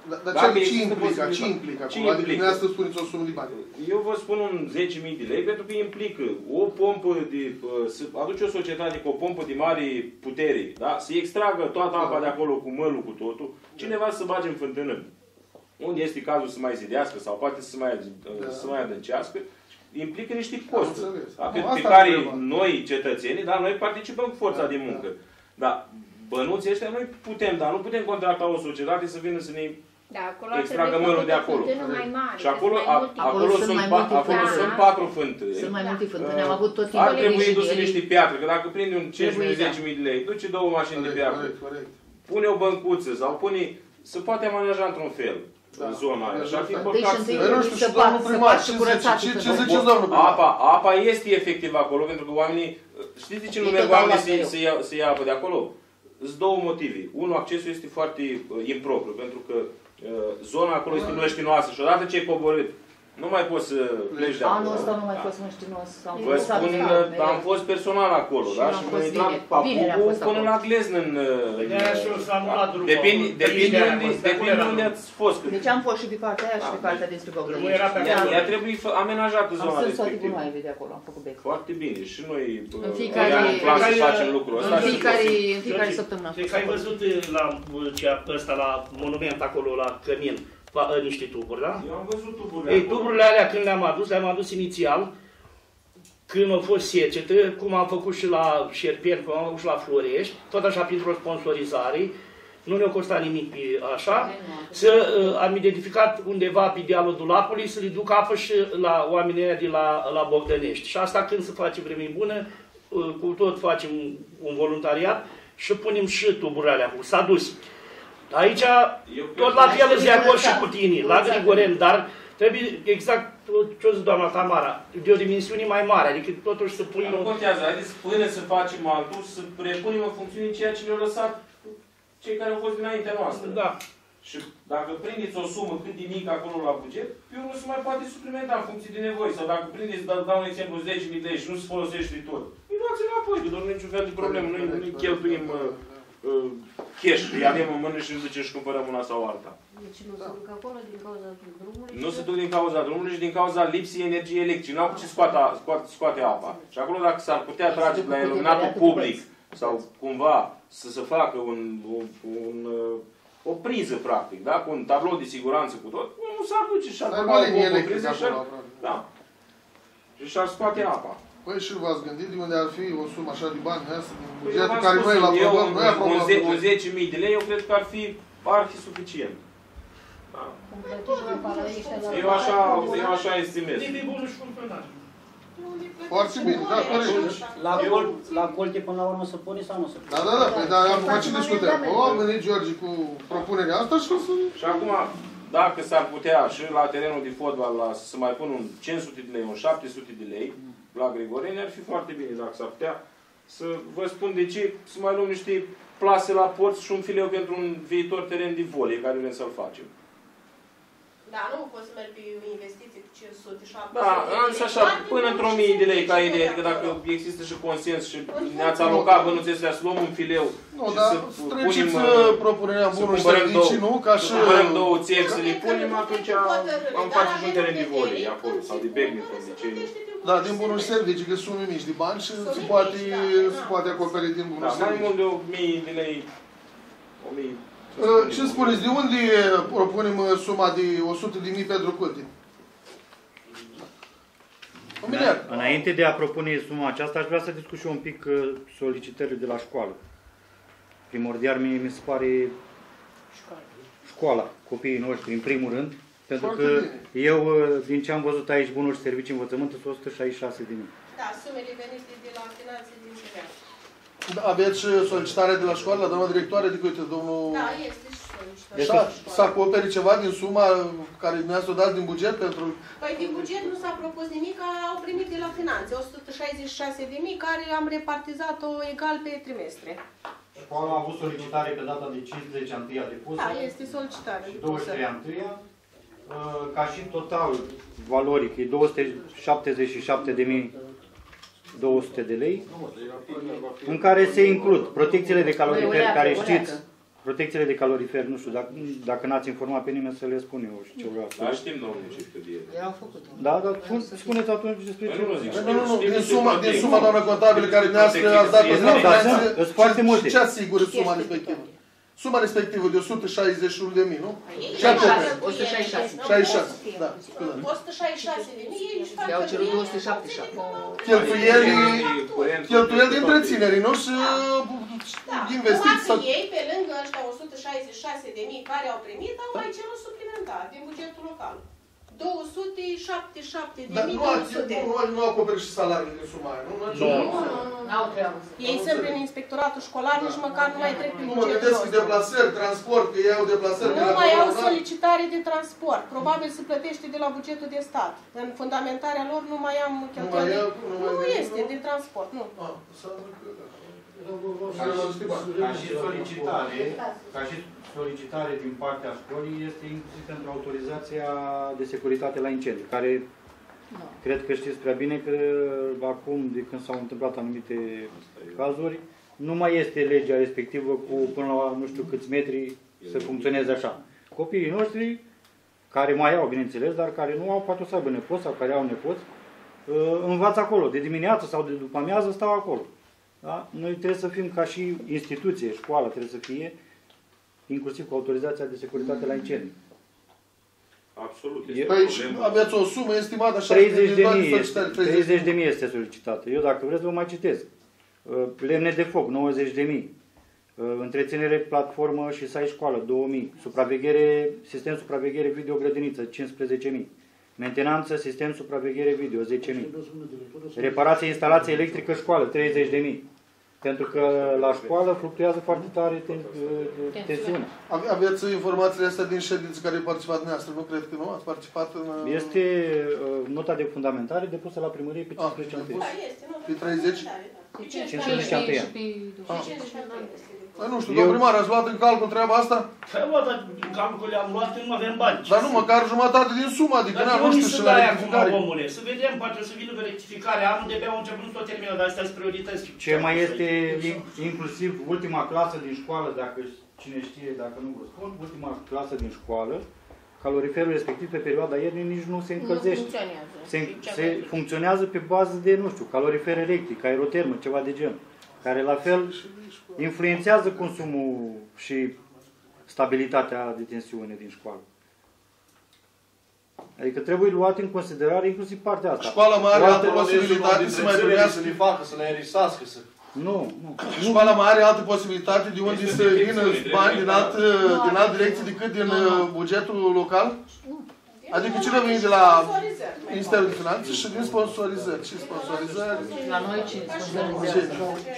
Dar ce implică? Ce implică acolo? Adică dumneavoastră spuneți o sumă de bani. Eu vă spun un 10.000 de lei pentru că implică o pompă de... Să aduce o societate cu o pompă de mare putere, da? Să extragă toată apa de acolo cu mălul, cu totul, cineva să bage în fântână. Unde este cazul să mai zidească sau poate să mai adâncească, implică niște costuri. Pe care noi, cetățenii, da, noi participăm cu forța de muncă. Dar bănuții ăștia noi putem, dar nu putem contracta o societate să vină să ne extragă mărul de acolo. Și acolo sunt 4 fântâni. Sunt mai multe fântâni, am avut tot timpul. Ar trebui duse niște piatră, că dacă prinde un 5.000-10.000 de lei, duce 2 mașini de piatră, pune o băncuță sau pune, se poate amenaja într-un fel. În zona aia. Și ar fi important să... Nu știu, și domnul primar, ce ziceți, domnul primar? Apa este efectiv acolo, pentru că oamenii... Știți de ce nu merg oamenii să ia apă de acolo? Sunt 2 motive. Unul, accesul este foarte impropriu, pentru că zona acolo este mlăștinoasă și odată ce ai coborât, nu mai poți să pleci de acolo. Anul ăsta nu mai fost mlăștinos. Vă spun, am fost personal acolo, da? Și mi-a intrat papugul până la gleznă în... Depinde unde ați fost. Deci am fost și pe partea aia și pe partea despre Bogdănești. Ea trebuie amenajată zona respectivă. Am toate gunoaiele de acolo, am făcut bec. Foarte bine. Și noi în plan să facem lucrul ăsta. În fiecare săptămână. Cred că ai văzut la monument acolo, la Cămin, niște tuburi, da? Eu am văzut tuburile. Ei, tuburile alea când le-am adus inițial, când a fost secetă, cum am făcut și la Șerpeni, cum am făcut și la Florești, tot așa printr-o sponsorizare, nu ne-a costat nimic pe așa, am identificat undeva pe dealul Dulapului să le duc apă și la oamenii de la Bogdănești. Și asta când se face vreme bună, cu tot facem un voluntariat și punem și tuburile alea, s-a dus. Aici, tot la fel îți de acord și cu tine, la Grigoren, dar trebuie exact ce-o zis doamna Tamara, de o dimensiune mai mare, adică totuși să punem... Nu contează, haideți până să facem altul, să repunem în funcțiune ceea ce ne-au lăsat cei care au fost dinaintea noastră. Da. Și dacă prindeți o sumă cât de mică acolo la buget, pe urmă se mai poate suplimenta în funcție de nevoi. Sau dacă prindeți, dau un exemplu, 10.000 de lei și nu se folosește tot, îi luați înapoi, că doar nu e niciun fel de problemă, nu-i cheltuim cash, îi avem în mână și îl ducem și cumpărăm una sau alta. Deci nu se duc acolo din cauza drumului? Nu se duc din cauza drumului și din cauza lipsii energiei electrice. N-au ce scoate apa. Și acolo dacă s-ar putea trage la iluminatul public sau cumva să se facă o priză, practic, da? Cu un tablou de siguranță cu tot, nu s-ar duce și ar băga o priză și ar scoate apa. Păi și v-ați gândit de unde ar fi o sumă așa de bani din bugetul care noi îl aprobăm? Noi aprobăm cu 10.000 de lei, eu cred că ar fi suficient. Eu așa estimez. Foarte bine, da, corect. La colte până la urmă se pune sau nu se pune? Da, păi dar acum ce discutăm? O venit George cu propunerea asta și o să... Și acum, dacă s-ar putea și la terenul de fotbal să se mai pună un 500 de lei, un 700 de lei, la Grigoreni, ar fi foarte bine dacă s-ar putea să vă spun de ce, să mai luăm niște plase la porți și un fileu pentru un viitor teren de volei care vrem să-l facem. Da, nu poți să mergi pe o investiție cu 500, 700 da, însă așa, până într-o 1000 de lei ca idee, adică dacă există și consens și ne-ați alocat bănuțele astea, să luăm un fileu și să punem... propunerea bunul și servicii, nu? Ca și... Cumpărăm 2 țevi să le punem, atunci am face și un teren de volei acolo, sau de badminton, de ce... Da, din bunul servicii, că sunt mici de bani și se poate acoperi din bunul servicii. Mai mult de 1000 de lei, 1000... Ce spuneți, de unde propunem suma de 100.000 pentru culte? Înainte de a propune suma aceasta, aș vrea să discut și un pic solicitările de la școală. Primordial mi se pare școala, copiii noștri, în primul rând, pentru că eu, din ce am văzut aici, bunuri și servicii învățământ, sunt 166.000. Da, sumele venite de la finanțe din CVA. Aveți solicitare de la școală, la doamna directoare, adică, uite, domnul... Da, este și solicitare. S-a acoperi ceva din suma care dumneavoastră o dați din buget pentru... Păi din buget nu s-a propus nimic, au primit de la finanțe, 166.000, care am repartizat-o egal pe trimestre. Școala a avut solicitare pe data de 15 a depusă. Da, este solicitare. 23 a ca și total valoric, e 277.200 de lei, în care se includ protecțiile de calorifer, care știți protecțiile de calorifer, nu știu, dacă n-ați informat pe nimeni să le spun eu și ce vreau. Da, știm, domnule, ce știu de ele. Erau făcute. Da, dar spuneți atunci despre ce vreau. Nu, din suma, doamnă contabilă, care dumneavoastră ați dat pe sunt foarte multe. Ce asigură suma respectivă? Suma respectivă de 161.000, nu? 166. 66, da. 166.000, ei își fac I-au cerut 277. Cheltuieli de întreținere, nu? Și investiții. Acum ei, pe lângă ăștia 166.000 care au primit, au mai cerut suplimentar din bugetul local. 277.200. Dar nu acoperă și salariile din suma aia, nu? N-au treabă. Ei sunt prin inspectoratul școlar, nici măcar nu mai trec prin Nu mă bugetul gândesc nostru. deplasări, transport, că ei au deplasări. Nu mai au solicitare de transport. Probabil se plătește de la bugetul de stat. În fundamentarea lor nu mai am cheltuieli. Nu este de transport, nu. Ca și solicitare din partea școlii este inclusiv pentru autorizația de securitate la incendii, care cred că știți prea bine că acum, de când s-au întâmplat anumite cazuri, nu mai este legea respectivă cu până la nu știu câți metri să funcționeze așa. Copiii noștri, care mai au, bineînțeles, dar care nu au, poate să aibă nepoți sau care au nepoți, învață acolo, de dimineață sau de după amiază stau acolo. Da? Noi trebuie să fim ca și instituție, școala trebuie să fie, inclusiv cu autorizația de securitate la incendii. Absolut. Păi aveți o sumă estimată așa? 30.000 este solicitată. Eu dacă vreți vă mai citesc. Lemne de foc, 90.000. Întreținere platformă și site școală, 2.000. Supraveghere, sistem supraveghere video grădiniță, 15.000. Mentenanță, sistem supraveghere video, 10.000. Reparație, instalație electrică școală, 30.000. Pentru că la școală fluctuează foarte tare tensiunea. Aveți informațiile astea din ședințe care participat dumneavoastră? Nu cred că nu? Ați participat în... Este nota de fundamentare depusă la primărie pe 15 ianuarie. Pe 30? Pe 15 ianuarie. Nu știu, domnul primar, ați luat în calcul treaba asta? Păi, bă, dar în calcul le-am luat că nu avem bani. Dar nu, măcar jumătate din sumă, adică nu știu și la rectificare. Omule, să vedem, poate să vină pe rectificare. Anul de-abia au început tot terminul, dar astea sunt priorități. Ce mai este inclusiv ultima clasă din școală, dacă cine știe, dacă nu vă spun, ultima clasă din școală, caloriferul respectiv pe perioada iernii nici nu se încălzește. Se funcționează pe bază de, nu știu, calorifer electric, aerotermă, ceva de gen, care la fel influențează consumul și stabilitatea de tensiune din școală. Adică trebuie luat în considerare inclusiv partea asta. Școala mai are altă posibilitate să mai primească, să le facă, să le aerisească. Nu. Școala mai are altă posibilitate de unde să vină bani din altă direcție decât din bugetul local? Adică ce vine de la Ministerul de Finanțe și din sponsorizări. Și sponsorizări. La noi ce sponsorizează?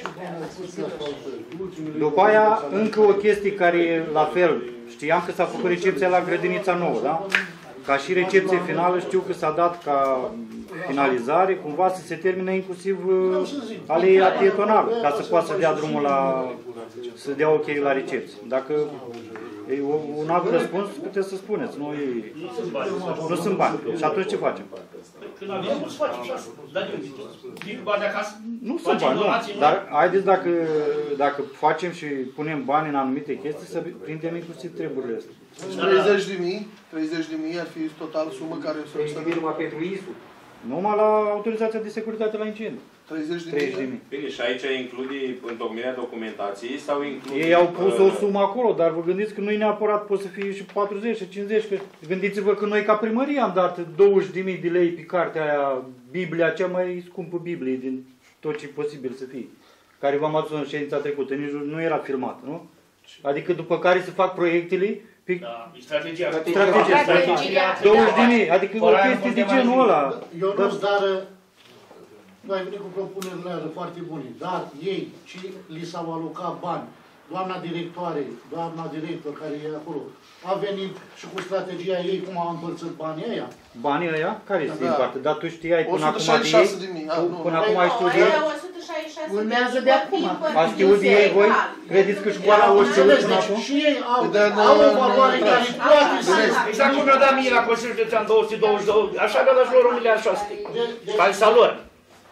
După aia, încă o chestie care, la fel, știam că s-a făcut recepția la grădinița nouă, da? Ca și recepție finală știu că s-a dat ca finalizare, cumva să se termine inclusiv aleia pietonală, ca să poată să dea drumul la, să dea ok la recepție. Dacă e un alt răspuns, puteți să spuneți. Nu sunt bani. Și atunci ce facem? Când avem, nu se face și asta. Dar de unde? Din bani de acasă? Nu sunt bani, nu. Dar haideți dacă facem și punem bani în anumite chestii, să prindem inclusiv treburile astea. 30.000 ar fi total sumă care o să numai pentru ISU. Numai la autorizația de securitate la incendii. 30.000. Bine, și aici include întocmirea documentației sau include... Ei au pus o sumă acolo, dar vă gândiți că nu-i neapărat, pot să fie și 40 și 50. Că gândiți-vă că noi ca primărie am dat 20.000 de lei pe cartea aia, Biblia, cea mai scumpă Biblie din tot ce e posibil să fie. Care v-am adus în ședința trecută, nici nu era filmată, nu? Adică după care se fac proiectele. Da, strategia. 20.000, adică o chestie de genul ăla. Ionuț, dar nu ai venit cu propunerile alea foarte bune, dar ei, ce li s-au alocat bani, doamna directoare, doamna director care e acolo, a venit și cu strategia ei cum au împărțit banii ăia? Banii ăia? Care este din parte? Dar tu știai până acum de ei? Până acum ai știut de ei? Urmează de acum. A știut de ei voi? Credeți că școala o știut până acum? Și ei au o valoare care poate să... Exact cum mi-a dat mie la Consiliul Județean 222, așa mi-a dat și lor 1.600.000. Calisa lor.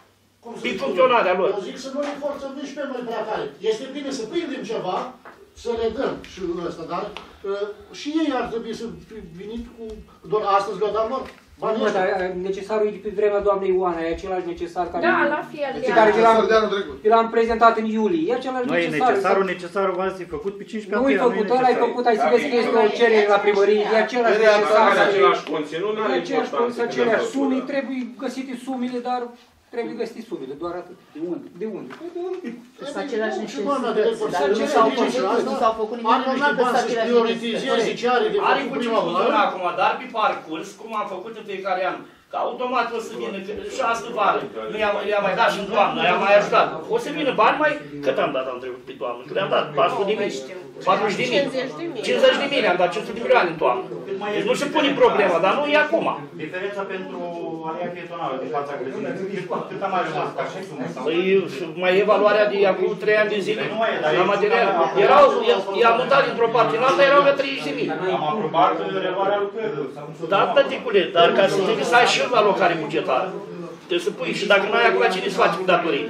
prin funcționarea lor. Eu zic să nu ne forțăm nici pe noi prea tare. Este bine să prindem ceva, să le dăm și ăsta, dar și ei ar trebui să vinit cu... Doar astăzi le dăm lor. Bă, dar necesarul e de pe vremea doamnei Ioana, e același necesar care... Da, la fel. L-am prezentat în iulie, e același necesar. Necesarul v-ați făcut pe 15 Nu-i făcut, ăla ai făcut, ai să vezi că este o cerere la primărie, e același necesar. Are același conținut, nu are importanță. E aceleași sume, trebuie găsite sumele, dar trebuie găsite sumele, doar atât. De unde? De unde? Sunt același necesar, nu s-au făcut nimic, nu știu bani să-și prioritizeze ce are de Are făcut cu ce prima funcționa oară. acum, dar pe parcurs, cum am făcut în fiecare an, că automat o să vină, și astă vară, nu i-am mai dat și în toamnă, i-am mai ajutat. O să vină bani mai, cât am dat am trecut pe toamnă? Că le-am dat 400.000. 40.000. 50.000 am dat 500 de milioane în toamnă. Deci nu se pune problema, dar nu e acum. Diferența pentru aleea pietonală de fața grădinii, cât a mai rămas ca și sumă? Păi mai e valoarea de acum 3 ani de zile. La material. I-am mutat dintr-o parte în alta, erau la 30.000. Am aprobat reluarea lucrărilor. Da, tăticule, dar ca să trebuie să ai și o alocare bugetară. Trebuie să pui și dacă nu ai acum, cine să faci cu datorii?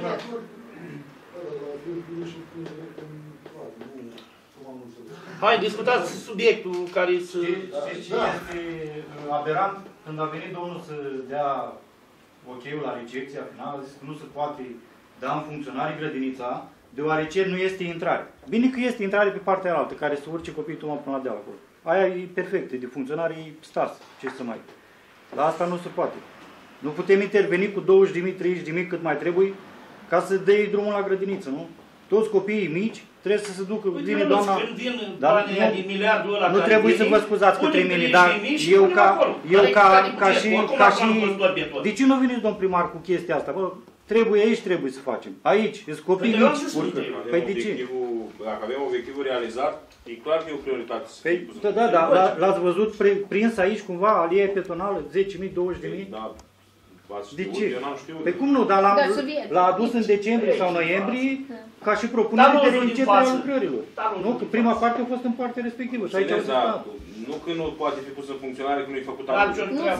Hai, discutați subiectul care să... Știți ce este aberant? Când a venit domnul să dea ok-ul la recepția finală, a zis că nu se poate da în funcționare grădinița, deoarece nu este intrare. Bine că este intrare pe partea altă, care să urce copiii tocmai până la deal acolo. Aia e perfectă, de funcționare e stars, ce să mai... La asta nu se poate. Nu putem interveni cu 20.000, 30.000 cât mai trebuie, ca să dai drumul la grădiniță, nu? Toți copiii mici trebuie să se ducă, vine doamna... Nu trebuie să vă scuzați către mine, dar eu ca și... De ce nu veniți, domn primar, cu chestia asta? Bă, trebuie aici, trebuie să facem. Aici, sunt copii mici, urcă. Păi de ce? Dacă avem obiectivul realizat, e clar că e o prioritate. Da, l-ați văzut prins aici cumva, alie petonală, 10.000, 20.000? Da. De ce? Păi cum nu, dar l-a adus în decembrie sau noiembrie ca și propunere de reîncepere a lucrărilor. Nu, că prima parte a fost în partea respectivă și aici au stat. Nu că nu poate fi pus în funcționare, că nu-i făcut anul.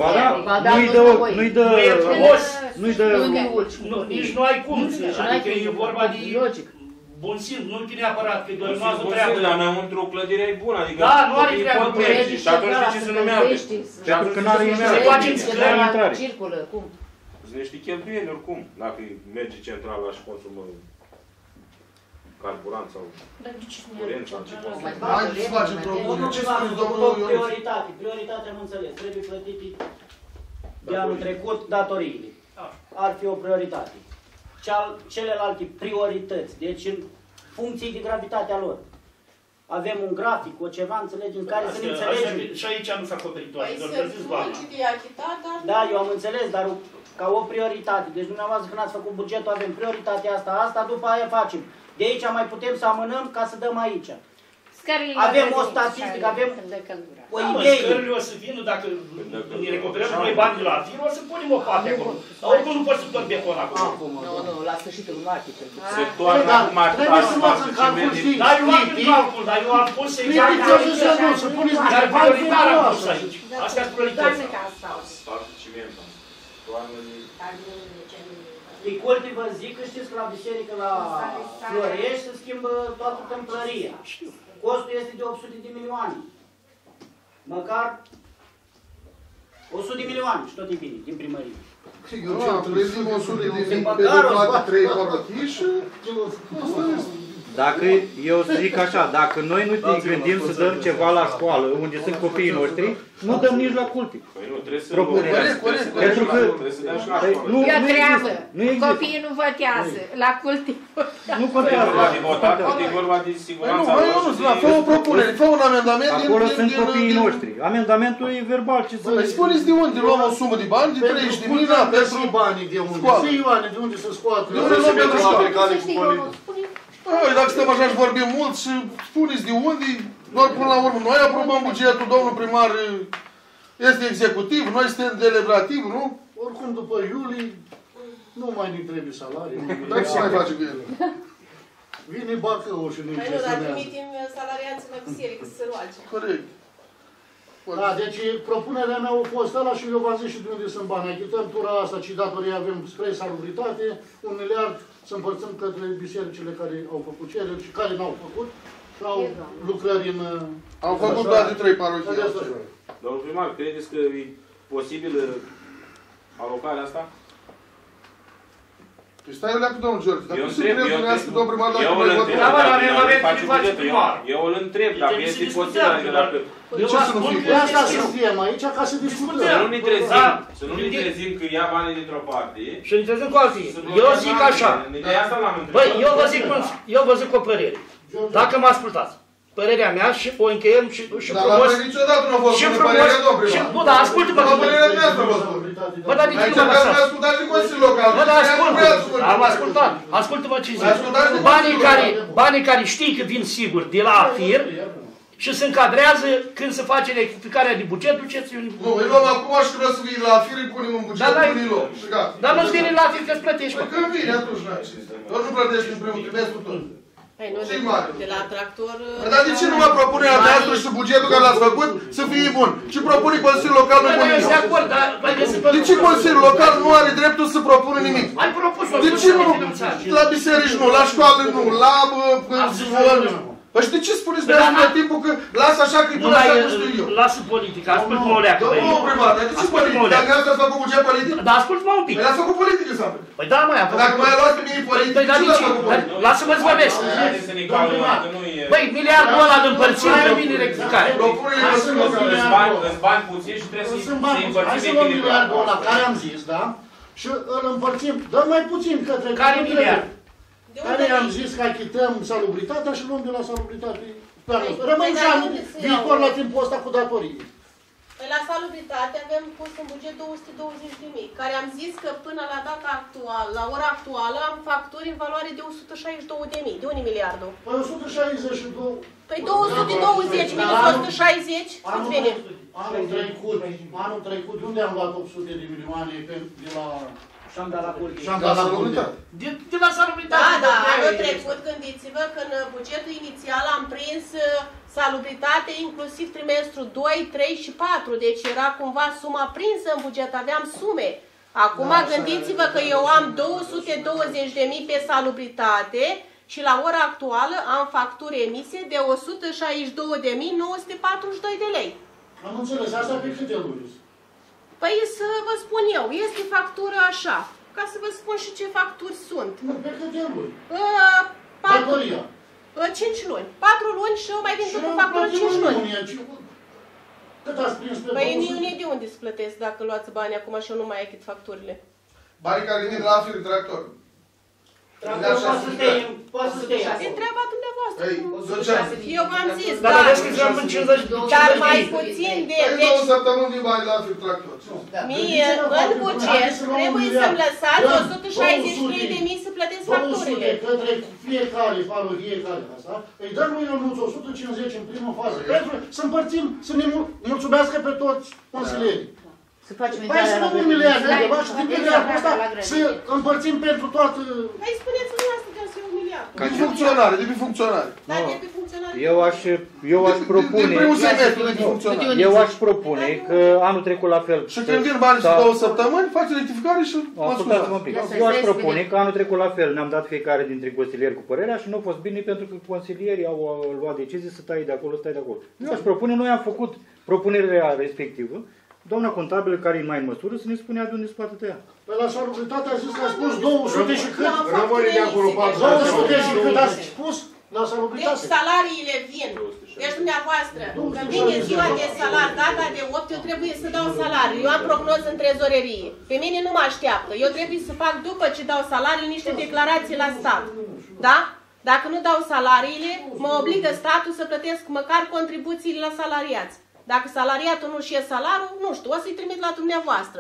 Nu-i dă... Nici nu ai cum, adică e vorba de... Bun simț, nu-i neapărat că doar nu ați o treabă. Dar înăuntru o clădire e bună, adică... Da, nu are treabă cu el. Și atunci de ce să nu meargă? Pentru că n-are intrare. Circulă, cum? Sunt niște cheltuieli oricum, dacă merge centrala și consumă carburant sau curent sau ce consumă. Haideți să facem propunere. Ce spuneți, domnul Ionuț? Prioritate am înțeles. Trebuie plătite de anul trecut datoriile. Ar fi o prioritate. Celelalte priorități, deci în funcție de gravitatea lor. Avem un grafic, o ceva, înțelegem, în care să ne înțelegem. Și aici nu s-a acoperit toate, doar plătiți banii. Da, eu am înțeles, dar ca o prioritate. Deci dumneavoastră când ați făcut bugetul, avem prioritatea asta, după aia facem. De aici mai putem să amânăm ca să dăm aici. Avem o statistică, avem o idee. Scările o să vină, dacă ne recuperăm noi bani de la fir, o să punem o parte acolo. Dar oricum nu poți să tot beton acolo. Nu, la sfârșitul martie. Se toarnă acum știi. Dar eu am în calcul, dar eu am pus exact dar prioritar am pus aici. Astea sunt priorități. Picolti vă zic că știți că la biserică la Florești se schimbă toată tâmplăria. Costul este de 800 de milioane. Măcar 100 de milioane și tot e bine, din primărie. Eu ce trezim 100 de milioane pe toate 3 parochii și... Dacă, eu zic așa, dacă noi nu ne gândim să dăm ceva la școală, unde sunt copiii noștri, nu dăm nici la cultic. Păi nu, trebuie să... Pentru că... E o treabă. Copiii nu votează. La cultic. Nu contează. E vorba de siguranța lor. Nu, fă o propunere, fă un amendament. Acolo sunt copiii noștri. Amendamentul e verbal. Spuneți de unde luăm o sumă de bani, de 30.000 pentru banii de unde. Fii Ioane, de unde să scoată. De unde luăm pentru școală? Dacă stăm așa și vorbim mult și spuneți de unde, doar până la urmă, noi aprobăm bugetul, domnul primar este executiv, noi suntem deliberativ, nu? Oricum, după iulie, nu mai ne trebuie salarii. Dar ce să mai face cu el? Vine Bacău și nu-i gestionează. Păi nu, dar trimitem salarianții la biserică să se roage. Corect. Da, deci propunerea mea a fost ăla și eu v-am zis și de unde sunt bani. Achităm tura asta, ci datorii avem spre salubritate, 1 miliard să împărțim către bisericile care au făcut cereri și care n-au făcut. Și au lucrări în... Au făcut doar de 3 parochii. Domnul primar, credeți că e posibil alocarea asta? Păi stai eu cu domnul George, dacă nu se trebuiască domnul primar, dacă mai văd... Eu îl întreb dacă este posibil, dacă... Ce să nu fie? De asta suntem aici, ca să discutăm. Să nu ne trezim că ia banii dintr-o parte. Și ne trezim cu alții. Eu zic așa. Băi, eu vă zic o părere. Dacă mă ascultați. Părerea mea și o încheiem și frumos. Dar la voi niciodată nu a fost părerea domnul primar. Nu, dar ascultă-mă. Părerea mea nu a fost. Bă, dar de ce mă lăsați? Aici ascultați de Consiliul Local. Bă, dar am ascultat. Ascultă-mă ce zic. Banii care știi că vin sigur de la AFIR și se încadrează când se face rectificarea de buget, duceți un... Nu, îi luăm acum și trebuie să vii la AFIR, îi punem în buget, îi luăm. Și gata. Dar nu-ți vine la AFIR că-ți plătești. Păi când vine atunci, doar nu plătești în primul trimestru tot. Păi nu, de la tractor... Dar de ce nu mă propunerea de astăzi și bugetul care l-ați făcut să fie bun? Ce propune Consiliul Local nu bun nimic? De ce Consiliul Local nu are dreptul să propună nimic? Ai propus-o. De ce nu? La biserici nu, la școală nu, la școală nu. Păi de ce spuneți de asta timpul că lasă așa că-i până așa cum știu eu? Lasă politica, ascult-mă o leacă. Domnul primar, dar de ce politică? Dacă asta ați făcut buget politic? Da, ascult-mă un pic. Păi l-ați făcut politică, sau? Păi da, măi, am făcut. Dacă m-ai luat pe mine politic, ce l-ați făcut politic? Lasă-mă-ți vorbesc. Băi, miliardul ăla de împărțim pe mine rectificare. Îți bani puțini și trebuie să-i împărțim hai să luăm miliardul ăla care am zis, da? Și îl împărțim, dăm mai puțin către... Care miliard? Care am zis că achităm salubritatea și luăm de la salubritate. Rămân și anul viitor la timpul ăsta cu datorii. La salubritate avem pus în buget 220.000, care am zis că până la data actuală, la ora actuală, am facturi în valoare de 162.000. De unde miliardul? Păi 162. Păi 220 minus 160, cât vine? Anul trecut, unde am luat 800 de milioane de la... De la salubritate. Da, anul trecut, gândiți-vă că în bugetul inițial am prins salubritate inclusiv trimestru 2, 3 și 4. Deci era cumva suma prinsă în buget, aveam sume. Acum gândiți-vă că eu am 220.000 pe salubritate și la ora actuală am facturi emise de 162.942 de lei. Am înțeles, asta pe câte luni? Păi să vă spun eu, este factură așa, ca să vă spun și ce facturi sunt. Nu, pe câte luni? 5 luni. 4 luni și eu mai vin cu factură 5 luni. Cât ați prins pe Păi în iunie de unde îți plătesc dacă luați bani acum și eu nu mai achit facturile? Banii care vin de la AFIR tractor. Poți să te ia. E treaba dumneavoastră. Eu v-am zis, dar mai puțin de... Deci 2 săptămâni din bani la AFIR tractor. Mie, în buget, trebuie să-mi lăsați 163.000 să plătesc facturile. 200 către fiecare parohie care asta, îi dăm lui Ionuț 150 în primă fază. Pentru să împărțim, să ne mulțumească pe toți consilierii. Hai să luăm 1 miliard de undeva și din miliardul ăsta să împărțim pentru toată... Hai spuneți dumneavoastră că să iau 1 miliard. Ca de funcționare, de pe funcționare. Da, de pe funcționare. Eu aș propune... De primul semestru de pe funcționare. Eu aș propune că anul trecut la fel... Și când vin banii și 2 săptămâni, faci rectificare și mă scuzați. Eu aș propune că anul trecut la fel ne-am dat fiecare dintre consilieri cu părerea și nu a fost bine pentru că consilierii au luat decizii să tai de acolo, să tai de acolo. Eu aș propune, noi am făcut propunerea respectivă. Doamna contabilă, care e mai în măsură, să ne spunea de unde se poate tăia. Pe la salubritate a zis că a spus 200 și cât? Rămâne de acolo 200 și cât a spus la salubritate? Deci salariile vin. Deci dumneavoastră, când vine ziua de salar, data de 8, eu trebuie să dau salariu. Eu am prognoză în trezorerie. Pe mine nu mă așteaptă. Eu trebuie să fac după ce dau salariul niște declarații la stat. Da? Dacă nu dau salariile, mă obligă statul să plătesc măcar contribuțiile la salariați. Dacă salariatul nu-și ia salarul, nu știu, o să-i trimit la dumneavoastră.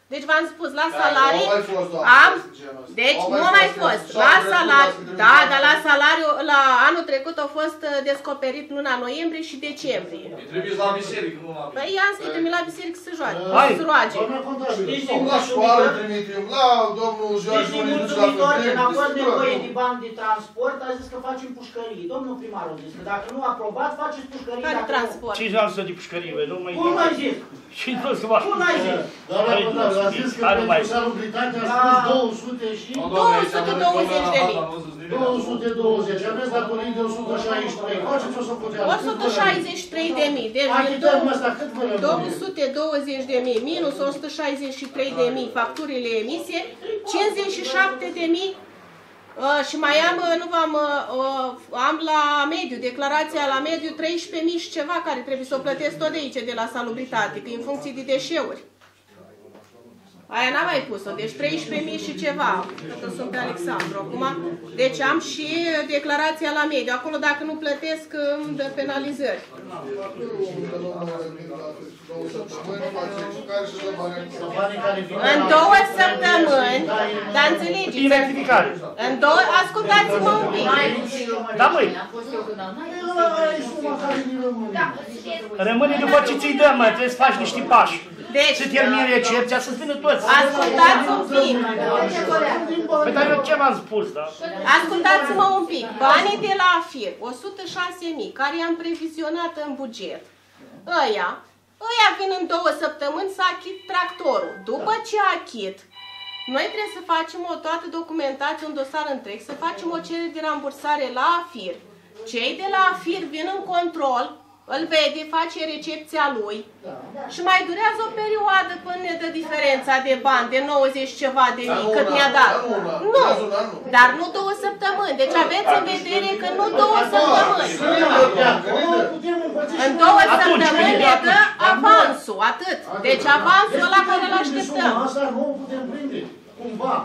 Deci v-am spus, la salarii, deci nu a mai fost. La salariu, da, dar la salariu, la anul trecut a fost descoperit luna noiembrie și decembrie. Îi trebuie la biserică, nu la biserică. Păi ia să-i trimit la biserică să joace, să roage. La școală trimitem, la domnul George, Știți, mulțumitor, când a fost nevoie de bani de transport, a zis că facem pușcării. Domnul primar a zis că dacă nu aprobat, faceți pușcării. Care transport? 5% de pușcării, nu mai... Cum ai zis? Și nu se va... Cum ai zis? A zis că pentru salubritate a spus 200 și... 220.000. 220. Aveți datorii de 163. Faceți o socoteală. 163.000. Deci achităm ăsta cât vă rămâne? 220.000 minus 163.000 facturile emise, 57.000. Și mai am, am la mediu, declarația la mediu 13.000 și ceva care trebuie să o plătesc tot de aici, de la salubritate, că e în funcție de deșeuri. Aia n-am mai pus-o, deci 13.000 și ceva, că sunt pe Alexandru acum. Deci am și declarația la mediu, acolo dacă nu plătesc îmi dă penalizări. În 2 săptămâni, dar înțelegeți, în 2, ascultați-mă un pic. Da, măi. Rămâne după ce ți-i dăm, mă, trebuie să faci niște pași. Deci, să termini recepția, să-ți vină toți. Ascultați un pic. Păi, dar eu ce v-am spus, da? Ascultați-mă un pic. Banii de la AFIR, 106.000, care i-am previzionat în buget, ăia vin în 2 săptămâni să achit tractorul. După ce achit, noi trebuie să facem toată documentație, un dosar întreg, să facem o cerere de rambursare la AFIR. Cei de la AFIR vin în control, îl vede, face recepția lui și mai durează o perioadă până ne dă diferența de bani de 90 ceva de mii cât ne-a dat. Nu, dar nu 2 săptămâni. Deci aveți în vedere că nu 2 săptămâni. În 2 săptămâni ne dă avansul, atât. Deci avansul ăla care îl așteptăm. Asta nu o putem prinde, cumva.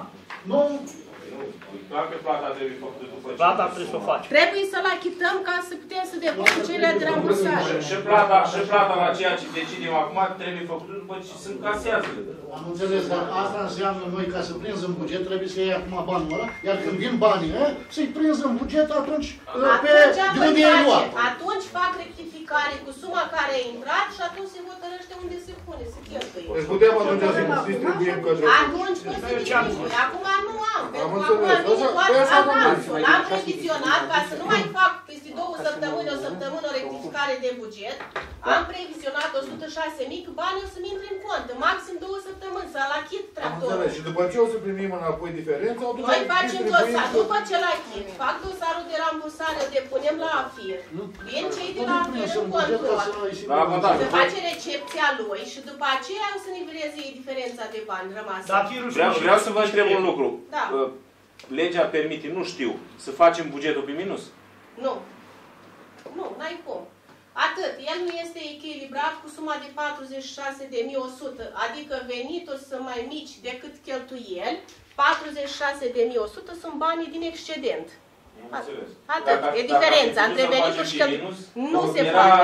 Clar că plata trebuie făcută după ce... Plata trebuie să o faci. Trebuie să-l achităm ca să putem să depunem cererea de rambursare. Și plata la ceea ce decidem acum trebuie făcută după ce se încasează. Am înțeles, dar asta înseamnă noi ca să prinzi în buget trebuie să iei acum banul ăla, iar când vin banii să-i prinzi în buget atunci pe unde e luat. Atunci fac rectificare cu suma care a intrat și atunci se hotărăște unde se pune, se cheltuie. Deci putem atunci să distribuim către... Atunci poți să distribui. Acum nu am, pentru că acum vine doar avansul. L-am previzionat ca să nu mai fac peste 2 săptămâni, o săptămână o rectificare de buget. Am previzionat 106.000, că banii o să-mi intre în cont, în maxim 2 săptămâni, să-l achit tractorul. Și după ce o să primim înapoi diferența, noi facem dosar, după ce l-achit, fac dosarul de rambursare, îl depunem la AFIR. Vin cei de la AFIR în control, să face recepția lui și după aceea o să niveleze diferența de bani rămasă. Vreau să vă întreb un lucru. Da. Legea permite, nu știu, să facem bugetul pe minus? Nu. Nu, n-ai cum. Atât. El nu este echilibrat cu suma de 46.100, adică venituri sunt mai mici decât cheltuieli, 46.100 sunt banii din excedent. Atât. E diferența între venituri și cheltuieli. Nu se poate.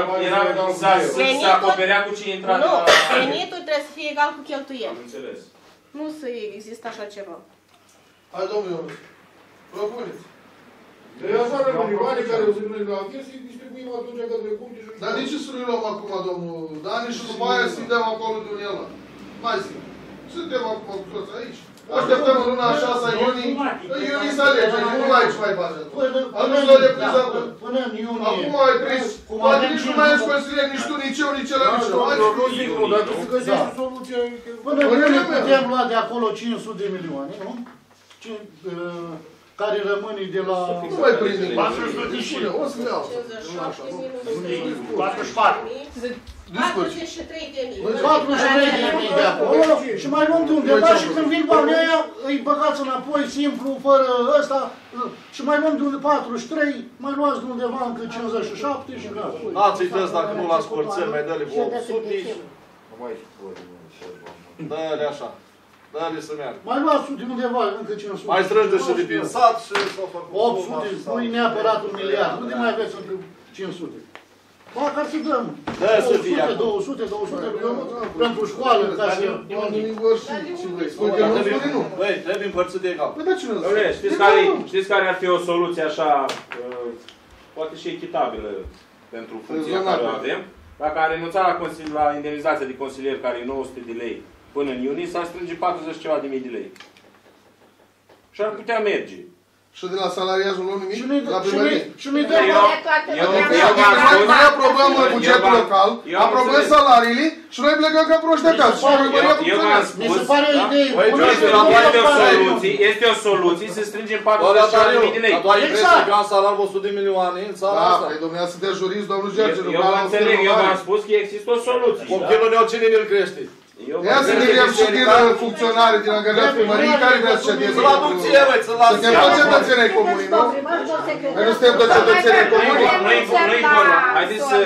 Se acoperea cu ce intra. Nu, venitul trebuie să fie egal cu cheltuieli. Am înțeles. Nu să există așa ceva. Hai, domnul Ionuț, propuneți. Deci așa rămâne banii care o să vină la chestii, să-i distribuim atunci către puncte și... Dar de ce să nu-i luăm acum, domnul Dani, și după aia să-i dăm acolo de unde ăla? Mai simplu. Suntem acum cu toți aici. Așteptăm în luna 6 iunie să alege, nu mai aici mai face. Atunci l-au depus acum. Până în iunie. Acum ai prins, poate nici nu mai ești consilier, nici tu, nici eu, nici ăla, nici eu. Nu zic nu, dar trebuie să găsești o soluție. Până în iunie putem lua de acolo 500 de milioane, nu? Care rămâne de la... Nu mai prinde. 400 și... O să le iau. 44. 43.000 de acolo și mai luăm de undeva și când vin banii aia, îi băgați înapoi, simplu, fără ăsta, și mai luăm de unde 43, mai luați de undeva încă 57 și gata. Dați-i de ăsta, că nu la scorțel, mai dă-le cu 800. Dă-le așa. Dă-le să meargă. Mai luați de undeva încă 500. Mai strânge și de din sat și s-o făcut. 800, nu-i neapărat 1 miliard, nu de mai aveți încă 500. Măcar să dăm 200 milioane pentru școală, ca să... Băi, trebuie împărțit de egal. Știți care ar fi o soluție așa, poate și echitabilă pentru funcția care o avem? Dacă am renunțat la indemnizația de consilier, care e 900 de lei, până în iunie, s-ar strânge 40 ceva de mii de lei. Și ar putea merge. Și de la salariazul nu nimic? La primărie? Și nu-i dă Noi aprobăm bugetul local, aprobăm salariile și noi plecăm ca proști de acasă. Eu v-am spus, este o soluție să strângem 40 de lei. Dar tu ai impresia că am salariul 100 de milioane în țara asta? Da, păi dumneavoastră sunteți jurist, domnul George. Eu vă înțeleg, eu v-am spus că există o soluție. Copilul meu cine îl crește? Ia să vedem și din funcționare, din angajați primării, care vrea să cedeze? Să-l aduc ție, băi, să-l las. Suntem toți cetățenii comunii, nu? Noi nu suntem toți cetățenii comunii? Nu-i vorba. Haideți să...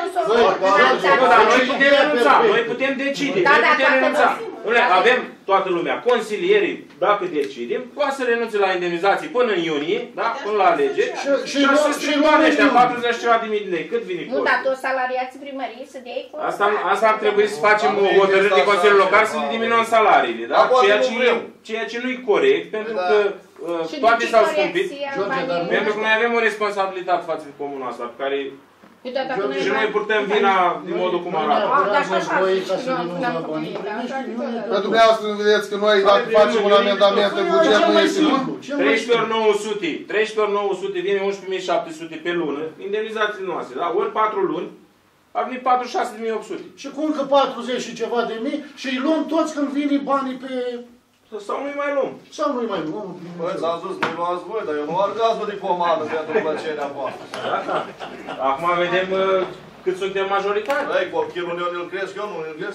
Noi putem decide, noi putem renunța. Avem toată lumea, consilierii, dacă decidem, poate să renunțe la indemnizații până în iunie, da? Până la lege, și să-și bani ăștia 40 ceva de mii de lei. Cât vine nu, dar toți salariații primării să dea cu... Asta ar trebui să facem o hotărâre de Consiliul Local să ne diminuăm salariile, da? Ceea ce nu-i corect, pentru că toate s-au scumpit. Pentru că noi avem o responsabilitate față de comunul asta, pe care... Și noi purtăm vina din modul cum arată. Dar dumneavoastră nu vedeți că noi, dacă facem un amendament în buget, nu este bun? 13 ori 900, 13 ori 900 vine 11.700 pe lună, indemnizațiile noastre, da? Ori 4 luni, ar veni 46.800. Și cum că 40 și ceva de mii și îi luăm toți când vine banii pe... Sau nu-i mai luăm. Sau nu-i mai luăm. Băi, ți-am spus, nu-i luați voi, dar eu nu orgasmul de pomană pentru plăcerea voastră. Acum vedem cât suntem majoritari. Băi, copilul meu îl cresc, eu nu îl cresc.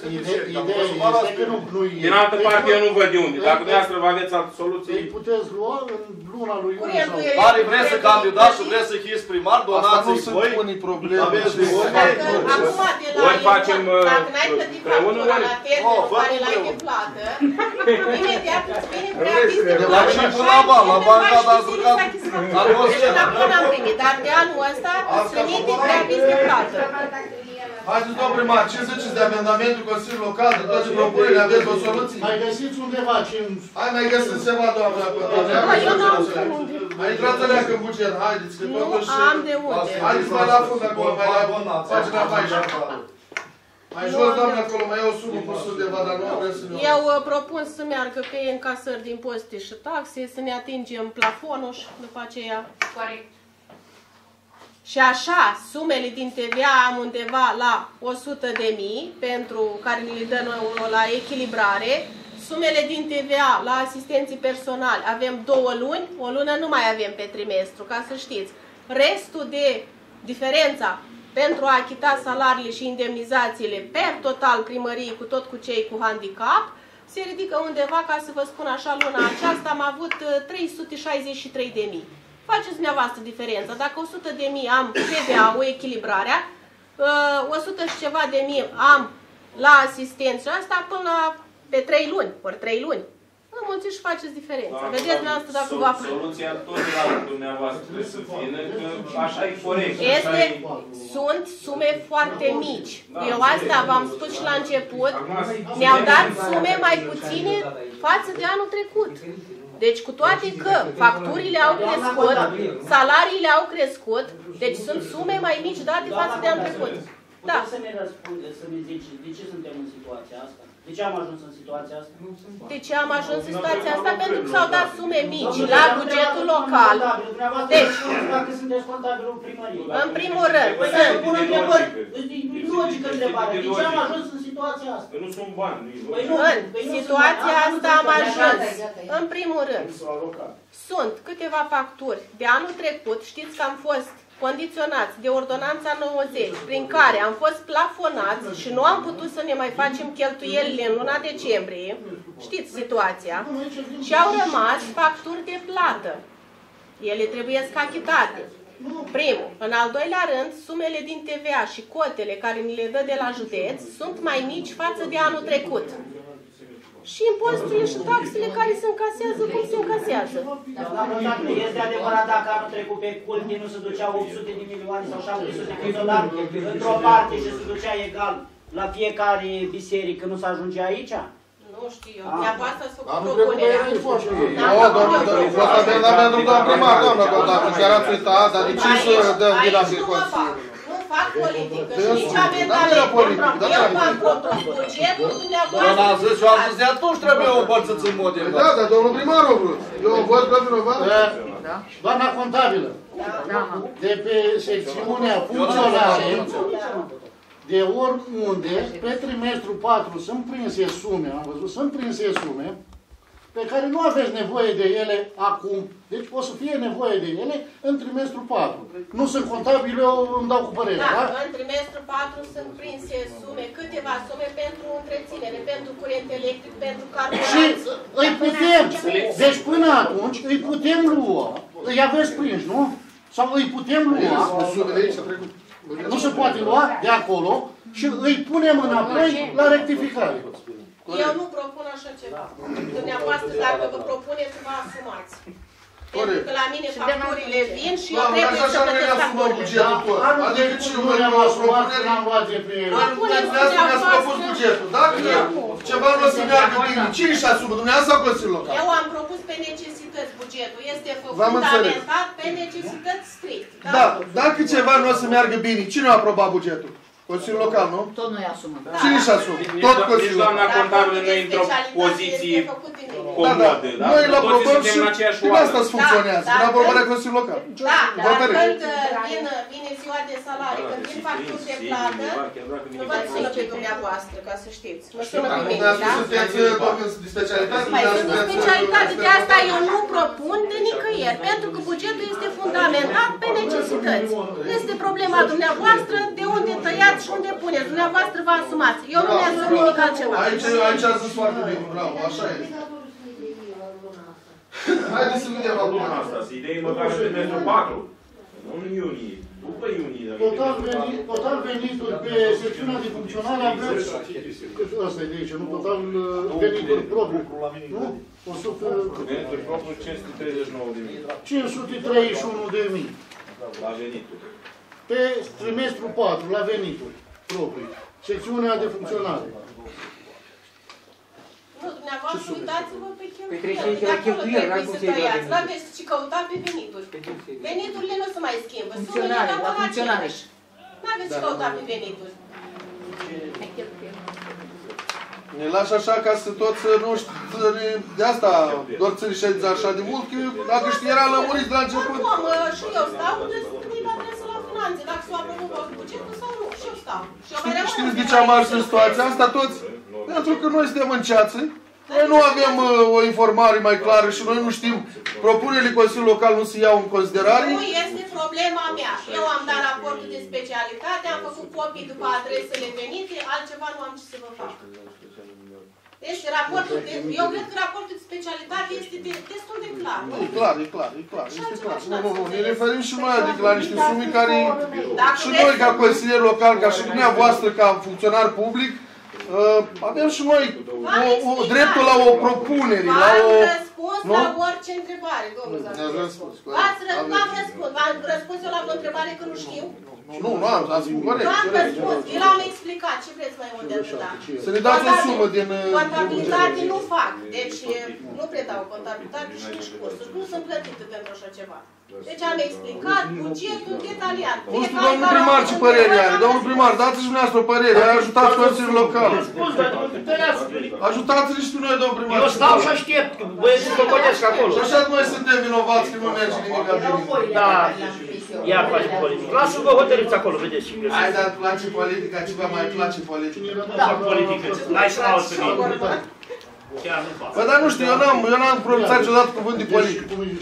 Din altă parte eu nu văd de unde. Dacă dumneavoastră vă aveți altă soluție... Îi puteți lua în luna lui iunie sau... Care vreți să candidați și vreți să chiți primar, donați-i voi. Asta nu sunt unii probleme. Ori facem dacă n-ai plătit factura la termen care l-ai de plată, imediat îți vine preaviz. La ce până la bani? La bani ca dați rugat? Deci acum n-am primit, dar de anul ăsta îți trimite preaviz de plată. Haideți, domnul primar, ce ziceți de amendamentul Consiliului Local, de toate propunerile, aveți o soluție? Mai găsiți undeva ce... Hai, mai găsiți ceva, doamna. Mai intrați-alea în buget, haideți, că totuși... Nu am de unde. Haideți mai la fund acolo, mai la pagina 14. Mai jos, doamne, acolo, mai e o sumă pus undeva, dar nu vreau să ne... Eu propun să meargă pe încasări din impozite și taxe, să ne atingem plafonul și după aceea... Corect. Și așa, sumele din TVA am undeva la 100.000 pentru care ne le dă noi la echilibrare. Sumele din TVA la asistenții personali avem 2 luni, o lună nu mai avem pe trimestru, ca să știți. Restul de diferența pentru a achita salariile și indemnizațiile per total primării cu tot cu cei cu handicap se ridică undeva, ca să vă spun așa, luna aceasta am avut 363.000. Faceți dumneavoastră diferența. Dacă 100.000 am TVA-ul, echilibrarea, 100 și ceva de mii am la asistență asta până la pe 3 luni, ori 3 luni. Înmulțiți și faceți diferența. Vedeți dumneavoastră dacă vă apă. Soluția tot la dumneavoastră trebuie să vină, că așa e corect. Sunt sume foarte mici. Eu asta v-am spus și la început. Ne-au dat sume mai puține față de anul trecut. Deci cu toate că facturile au crescut, salariile au crescut, deci sunt sume mai mici date față de anul trecut. Da. Puteți să ne răspundeți, să ne ziceți de ce suntem în situația asta? De ce am ajuns în situația asta? De ce am ajuns în situația asta? Pentru că s-au dat sume mici la bugetul local. Deci, dacă sunteți contabilul primăriei. În primul rând, logică întrebare. De ce am ajuns în situația asta? Că nu sunt bani. În situația asta am ajuns. În primul rând, sunt câteva facturi de anul trecut. Știți că am fost condiționați de ordonanța 90, prin care am fost plafonați și nu am putut să ne mai facem cheltuielile în luna decembrie, știți situația, și au rămas facturi de plată. Ele trebuie achitate. Primul. În al doilea rând, sumele din TVA și cotele care ni le dă de la județ sunt mai mici față de anul trecut. și impoziturile și taxele care se încasează cum se încasează. Este adevărat dacă anul trecut pe culti nu se ducea 800 de milioane sau 700 de milioane într-o parte și se ducea egal la fiecare biserică, nu se ajungea aici? Nu știu eu, dumneavoastră ați făcut propunerea. Doamna primar, doamna, chiar ați uitat, dar de ce să dăm vina pe Consiliu? Nu fac politică și nici amendament. Eu v-am propus bugetul, dumneavoastră... Eu n-am zis, eu am zis de atunci trebuie o împărțiți în mod egal. Da, dar domnul primar a vrut. Eu văd că vinovat. Doamna contabilă, de pe secțiunea funcționare, de oriunde, pe trimestru 4 sunt prinse sume, am văzut, sunt prinse sume, pe care nu aveți nevoie de ele acum. Deci o să fie nevoie de ele în trimestru 4. Nu sunt contabile, eu îmi dau cu părerea, da? În trimestru 4 sunt prinse sume, câteva sume pentru întreținere, pentru curent electric, pentru carburanți. Și îi putem, deci până atunci îi putem lua, îi aveți prins, nu? Sau îi putem lua, nu se poate lua de acolo și îi punem înapoi la rectificare. Eu nu propun așa ceva. Dumneavoastră, dacă vă propuneți, vă asumați. Pentru că la mine facturile vin și eu trebuie să plătesc facturile. Adică ce nu ne-am asumat, n-am luat de pe... Dumneavoastră mi-ați propus bugetul. Dacă ceva nu o să meargă bine, cine își asumă? Dumneavoastră sau Consiliul Local? Eu am propus pe necesități bugetul. Este fundamentat pe necesități strict. Da, dacă ceva nu o să meargă bine, cine a aprobat bugetul? Consiliul Local, nu? Tot noi asumăm. Cine își asumă? Tot Consiliul Local. Doamna contabilă nu e într-o poziție comodă, da? Noi îl aprobăm și din asta se funcționează, din aprobarea Consiliului Local. Da, dar când vine ziua de salarii, când vin facturi de plată, nu vă sună pe dumneavoastră, ca să știți. Mă sună pe mine, da? Sunteți de specialitate? Mai sunt de specialitate, de asta eu nu propun de nicăieri, pentru că bugetul este fundamentat pe necesități. Este problema dumneavoastră, de unde tăiați și unde puneți. Dumneavoastră vă asumați. Eu nu mi-asum nimic altceva. Aici a zis foarte bine, bravo, așa e. Haideți să vedem acum. Ideea măcar în trimestru 4. Nu în iunie. După iunie. Total venituri pe secțiunea de funcționare aveți... Ăsta e de aici, nu? Total venituri proprii. Nu? Venituri proprii 539.000. 531.000. La venituri. Pe trimestru 4, la venituri proprii. Secțiunea de funcționare. Nu, dumneavoastră uitați-vă pe cheltuieli. De acolo trebuie să tăiați. Nu aveți ce căuta pe venituri. Veniturile nu se mai schimbă. Sumele rămân aceleași. Nu aveți ce căuta pe venituri. Ne lași așa ca să toți nu știu, de asta doar țări ședința așa de mult, că dacă știi era lămuriți de la început. Oricum, și eu stau, trebuie să trimit adresă la finanțe, dacă s-o aprobă bugetul sau nu, și eu stau. Știți de ce am ajuns în situația asta toți? Pentru că noi suntem în ceață, noi nu avem o informare mai clară și noi nu știm, propunerile Consiliului Local nu se iau în considerare. Nu este problema mea. Eu am dat raportul de specialitate, am făcut copii după adresele venite, altceva nu am ce să vă fac. Deci raportul de, eu cred că raportul de specialitate este destul de clar. Nu, e clar, e clar, e clar. Este clar. Nu, ne referim și noi adică la niște sume care și noi ca consilier local, ca și dumneavoastră ca funcționar public, avem și noi dreptul la o propunere, la o... V-am răspuns la orice întrebare, domnul Zafir. V-am răspuns. V-am răspuns eu la o întrebare că nu știu? Nu, nu am, ați spus corect. V-am răspuns. Eu l-am explicat. Ce vreți mai mult de atâta? Să ne dați o sumă din... Contabilitate nu fac. Deci nu predau contabilitate și nici cursuri. Nu sunt plătite pentru așa ceva. Deci am explicat bugetul detaliat. Nu știu, domnul primar, ce părere are. Domnul primar, dați-și dumneavoastră o părere. Ajutați Consiliul Local. Ajutați-ne și noi, domnul primar. Eu stau și aștept, băieții să cotesc acolo. Și așa noi suntem vinovați că nu merge nimic bine. Da, iar face politică. Lasă-vă hotărâți acolo, vedeți ce găsiți. Hai, dar place politica, ce vă mai place politica? Nu fac politică, n-ai să auzi pe mine. Chiar nu fac. Bă, dar nu știu, eu n-am pronunțat niciodată cuvânt de politică.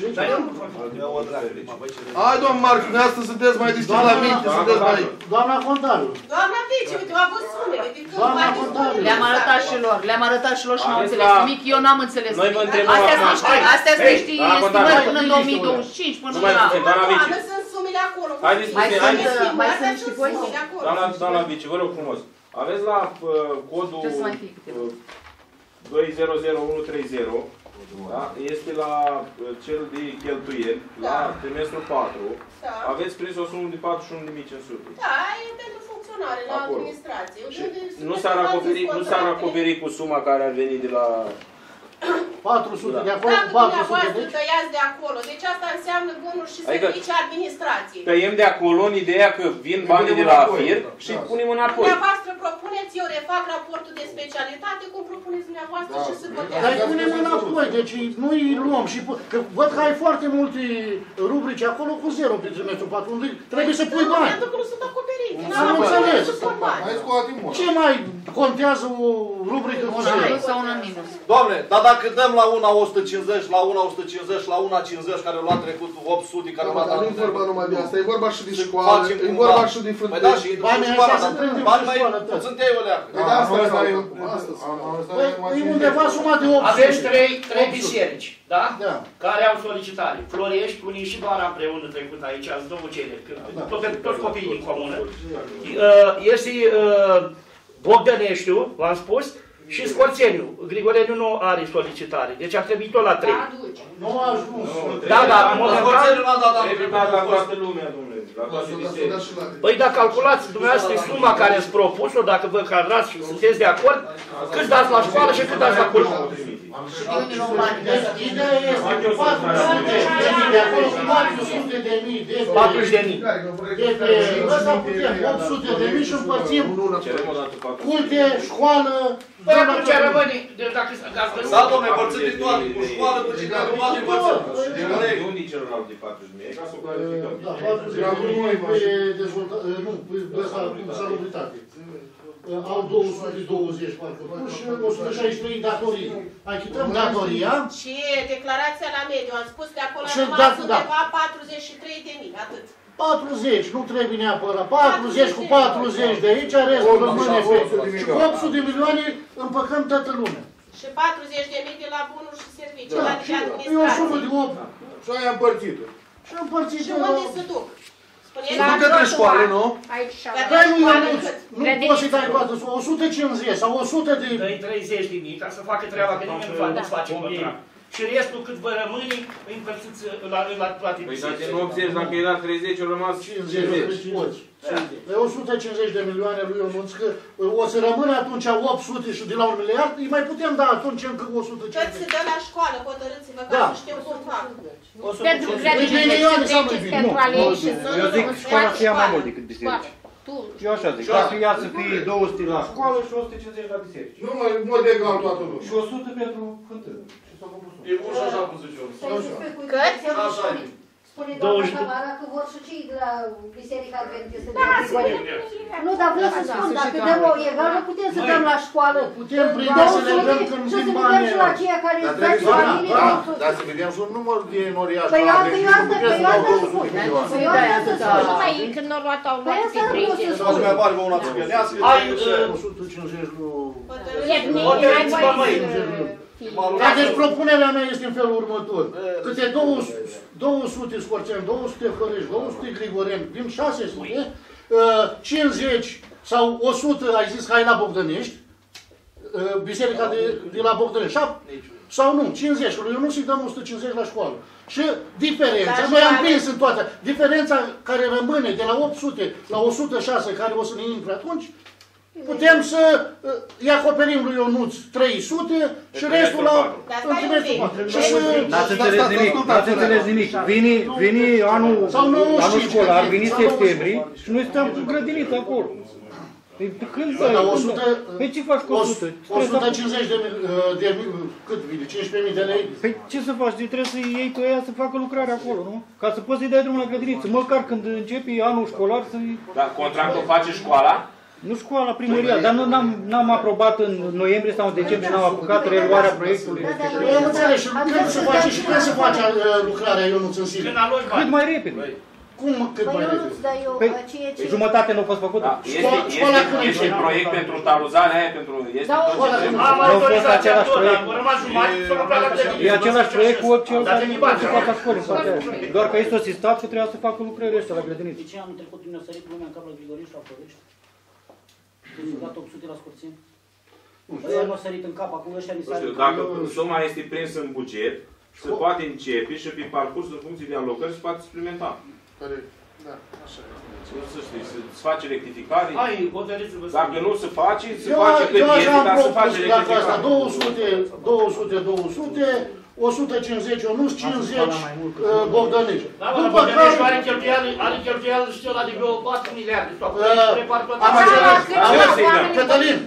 Hai, domn Marcu, de astăzi sunteți mai distinși la minte, sunteți mai... Doamna contabilă. Doamna Vici, uite, au avut sumele. Doamna contabilă. Le-am arătat și lor, și n-au înțeles nimic, eu n-am înțeles nimic. Astea sunt niște estimări până în 2025, până la... Nu sunt sumele acolo. Mai sunt niște poziții. Doamna Vici, vă rog frumos, aveți la codul 200130, da? Este la cel de cheltuieli, la trimestrul 4. Da. Aveți prins o sumă de 41.500. Da, e pentru funcționare la administrație. Nu s-ar acoperi cu suma care ar veni de la... 400 de acolo, dacă 400 dumneavoastră de tăiați de acolo, deci asta înseamnă bunuri și servicii administrației. Tăiem de acolo în ideea că vin banii de la FIR și punem înapoi. Dumneavoastră propuneți, eu refac raportul de specialitate, cum propuneți dumneavoastră și se votează. Dar îi punem înapoi, deci nu îi luăm și că văd că ai foarte multe rubrici acolo cu 0 pe trimestru 4, unde trebuie să pui bani. Pentru că nu sunt acoperiți. Am înțeles. Ce mai contează o rubrică cu 0? Sau una minus. Doamne, dar dacă dăm la una 150, la una 150, la una 50, care au luat trecut 800, care au luat anul. Nu e vorba numai de asta, e vorba și de școală, e vorba și de frântești. Păi da, și banii școala, ăștia se prinde bani și mai școală. puțin te iei o leacă. Păi de asta e undeva suma de 800. Aveți trei biserici, da? Da. Care au solicitare. Florești, unii și doar împreună trecut aici, ați două cereri, pentru toți copiii din comună. Este Bogdăneștiu, v-am spus, și Scorțeniu. Grigoreniu nu are solicitare, deci ar trebui tot la 3. Nu a ajuns. Da, dar Scorțeniu n-a dat la toată lumea, domnule. La toate bisericile. Păi dacă calculați dumneavoastră suma care ați propus-o, dacă vă cadrați și sunteți de acord, cât dați la școală și cât dați la curs. Ideea este 400 de acolo, 400.000 de 40.000. De pe ăsta putem 800.000 și împărțim culte, școală. Păi atunci rămâne, dacă ați găsit... Da, dom'le, împărțite toate, cu școală, cu ce care toate împărțite. De unde e celălalt de 40.000? Ca să o clarificăm. Da, 40.000 pe dezvoltare, nu, pe salubritate. Au 220 parcă și 163 datorii. Achităm datoria. Și declarația la mediu, am spus că acolo a rămas undeva 43.000, atât. 40, nu trebuie neapărat. 40 cu 40 de aici, restul rămâne pe 800 de milioane, împăcăm toată lumea. Și 40.000 de la bunuri și servicii, la de administrație. E o sumă de 8. Și aia împărțită. Și împărțită. Și unde se duc? Nu către școală, nu? Dar nu poți să-i dai toată, 150 sau 100 de... Dă-i 30.000 ca să facă treaba, că nimeni nu face contract. Și restul cât vă rămâne, îi împărțiți la toate Păi dacă în 80, dacă era 30, au rămas 50. De 150 de milioane lui Ionuț, că o să rămână atunci 800 și de la 1 miliard, îi mai putem da atunci încă 150. Cât se dă la școală, hotărâți-vă ca să știu cum fac. Pentru grădinițe sunteți pentru aleși. Eu zic școala să ia mai mult decât biserici. Eu așa zic, dacă ea să fie 200 la școală și 150 la biserici. Nu mai mod egal toată lumea. Și 100 pentru hântâră. E bun și așa cum zice eu. Cât? Așa e. Spune doamna Tamara că vor și cei de la Biserica Adventistă de la Grigore. Nu, dar vreau să spun, dacă dăm o egală, putem să dăm la școală. Putem prinde să le dăm când vin banii. Și la aceia care îți dați familie. Dar să vedem și un număr de noriași. Păi eu asta spun. Numai când au luat au luat pe 30. Poate mai bani vă una țipenească. Hai, 150 nu... hotărâți-vă măi. Dar deci propunerea mea este în felul următor. Câte 200 Scorțeni, 200 Florești, 200 Grigoreni, din 600, 50 sau 100, ai zis că ai la Bogdănești, biserica de la Bogdănești, sau nu, 50, lui nu să-i dăm 150 la școală. Și diferența, noi am prins în toate, diferența care rămâne de la 800 la 106, care o să ne intre atunci, putem să îi acoperim lui Ionuț 300 și restul la trimestrul 4. N-ați înțeles nimic. Vine anul școlar, vine septembrie și noi stăm cu grădiniță acolo. Când Păi ce faci cu 100? 150 de cât vine? 15.000 de lei? Păi ce să faci? Trebuie să iei pe aia să facă lucrarea acolo, nu? Ca să poți să-i dai drumul la grădiniță. Măcar când începe anul școlar să-i... Dar contractul face școala? Nu școala, primăria, dar n-am aprobat în noiembrie sau în decembrie, n-am apucat reluarea proiectului. Eu nu înțeleg și când se face și când se face lucrarea Ionuț în sine? Cât mai repede. Cum cât mai repede? Păi jumătate nu a fost făcută. Este proiect pentru taluzarea aia, pentru... Nu a fost același proiect. E același proiect cu orice alt care se facă școli în partea aia. Doar că este o sistat că trebuia să facă lucrările astea la grădiniță. De ce anul trecut nu a sărit lumea în cap la Grigoreni și la Florești? Deci dat 800 la Scorțeni? Ăia nu au sărit în cap, acum ăștia ni s-a... Dacă suma este prinsă în buget, se poate începe și pe parcurs, în funcție de alocări, se poate suplimenta. Da, așa e. Să știi, să face rectificare. Hai, hotărâți-vă. Dacă nu se face, se face cât este, dar se face rectificare. 200, 150, Ionuț, 50 Bogdănești. Da, mă, Bogdănești are cheltuială, știu, adică 4 miliarde. Cătălin,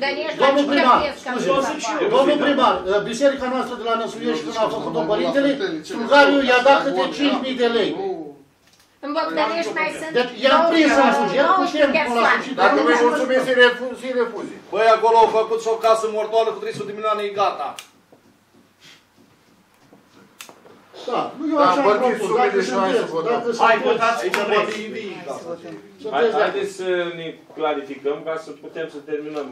domnul primar, biserica noastră de la Năsuiești, când a făcut-o părintele, Sungariu i-a dat câte 5.000 de lei. În Bogdănești mai sunt deci i-am prins în buget, putem până la sfârșit. Dacă nu-i mulțumim, să-i refuzi. Băi, acolo au făcut și o casă mortoară cu 300 de milioane, e gata. Da, eu așa am propus, dacă sunteți. Hai, votați cum vreți. Haideți să ne clarificăm ca să putem să terminăm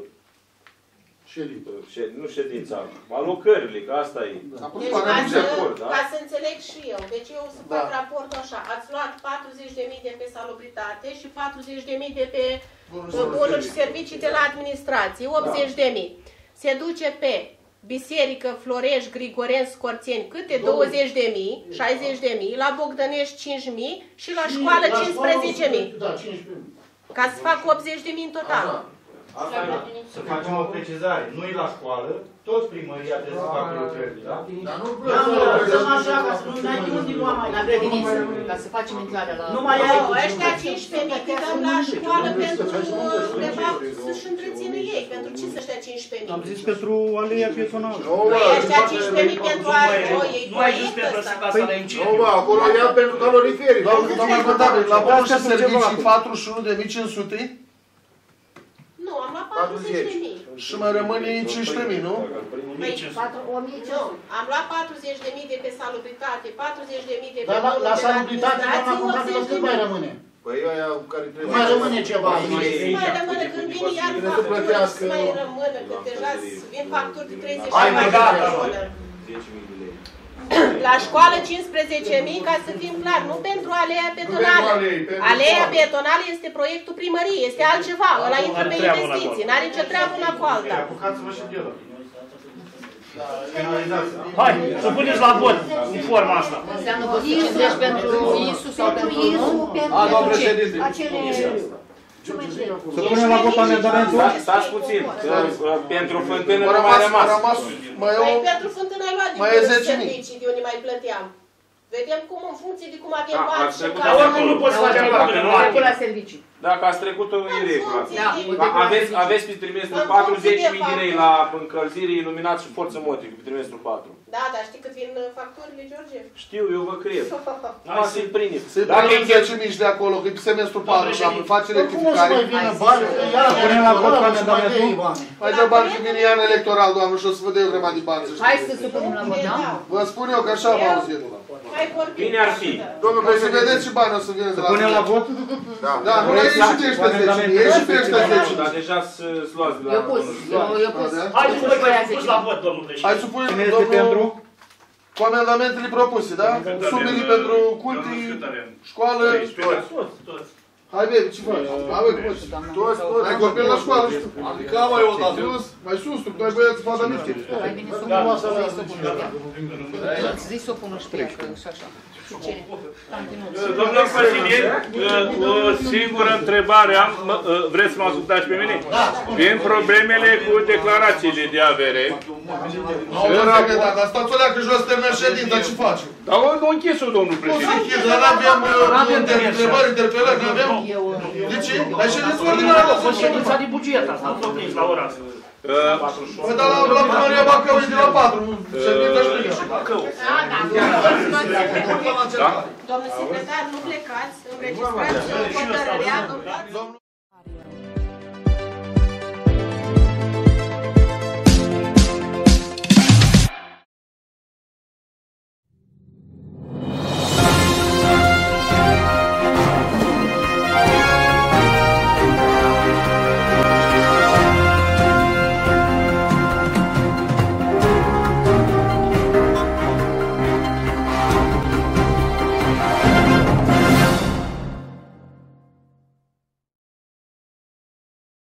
nu ședința, alocările, că asta e. Deci, ca să înțeleg și eu, deci eu să fac raportul așa, ați luat 40.000 de pe salubritate și 40.000 de pe bunuri și servicii de la administrație, 80.000. Se duce pe Biserică, Florești, Grigoreni, Scorțeni, câte 20.000, 60.000, la Bogdănești 5.000 și la școală 15.000. Da, 15.000. Ca să fac 80.000 în total. Asta e, să facem o precizare. Nu-i la școală, toți primăria trebuie să facă lucrări, da? Dar nu lăsăm așa, ca să nu ai de unde lua mai la grădiniță, ca să facem intrarea la... Nu mai ai... Ăștia 15.000 că dăm la școală pentru, de fapt, să-și întrețină ei. Pentru ce să ăștia 15.000? Am zis pentru aleia pietonală. Ăștia 15.000 pentru aleia, ei proiect ăsta. Nu, bă, acolo ia pentru caloriferi. Doamne contabil, la bunuri și servicii 41.500? Nu, am luat 40.000. Și mai rămâne 15.000, nu? Nu, am luat 40.000 de pe salubritate, 40.000 de pe dar la salubritate, doamna contabilă, cât mai rămâne? Păi ăia care trebuie... Mai rămâne ceva. Mai rămâne când vine iar factură, să mai rămână, că deja vin facturi de 30.000. La școală 15.000, ca să fim clar, nu pentru aleea pietonală. Aleea pietonală este proiectul primăriei, este altceva, ăla intră pe investiții, n-are nicio treabă una cu alta. Apucați-vă și de ăla. Hai, să puneți la vot în forma asta. Înseamnă 250 pentru ISU sau pentru ISU? A, doamnă președinte. Să punem la vot amendamentul? Stați puțin, pentru fântână nu mai rămas. Păi pentru fântână ai luat din servicii de unde mai plăteam. Vedem cum, în funcție de cum avem bani și dar oricum nu poți face acolo la servicii. Dacă ați trecut-o în regulă. Aveți pe trimestrul 40.000 de lei la încălzire, iluminat și forță motrică pe trimestrul 4. Da, dar știi cât vin facturile, George? Știu, eu vă cred. Hai să-i prinde. Să-i prindem 10.000 de acolo, că e pe semestrul 4, dacă face rectificare. Cum o să mai vină bani? Punem la vot amendamentul? Mai dă bani că vine an electoral, doamnă, și o să vă dea eu grăma de bani. Hai să supunem la vot, da? Vă spun eu că așa am auzit. Bine ar fi. Domnul, o să vedeți ce bani o să vină de la... Punem la vot? Da, nu mai ieși și 13.000, ieși și 13.000. Dar deja să-ți luați de la... Eu pus. Hai să pus la vot, domnul președinte. Hai să punem, domnul... Cu amendamentele propuse, da? Sumele pentru culte, școală... Toți. Hai, bebe, ce faci? Hai, bă, toți. Hai, copil la școală, știu. Adică mai o dată. Mai sus, tu ai băieți fadamiști. Mai bine să zici să o pună știa, că și așa. Domnul consilier, o singură întrebare am, vreți să mă ascultați pe mine? Vin problemele cu declarațiile de avere. Dar stați o leacă jos, termină ședința, ce facem? Dar o închis-o, domnul președinte. Dar n-avem întrebări, interpelări, n-avem? De ce? Dar ședința ordinară. A fost ședința de buget asta, nu s-o prins la ora asta. Păi, dar la primăria Bacău e de la 4. Ședința și Bacău. Domnul secretar, nu plecați, înregistrați hotărârea.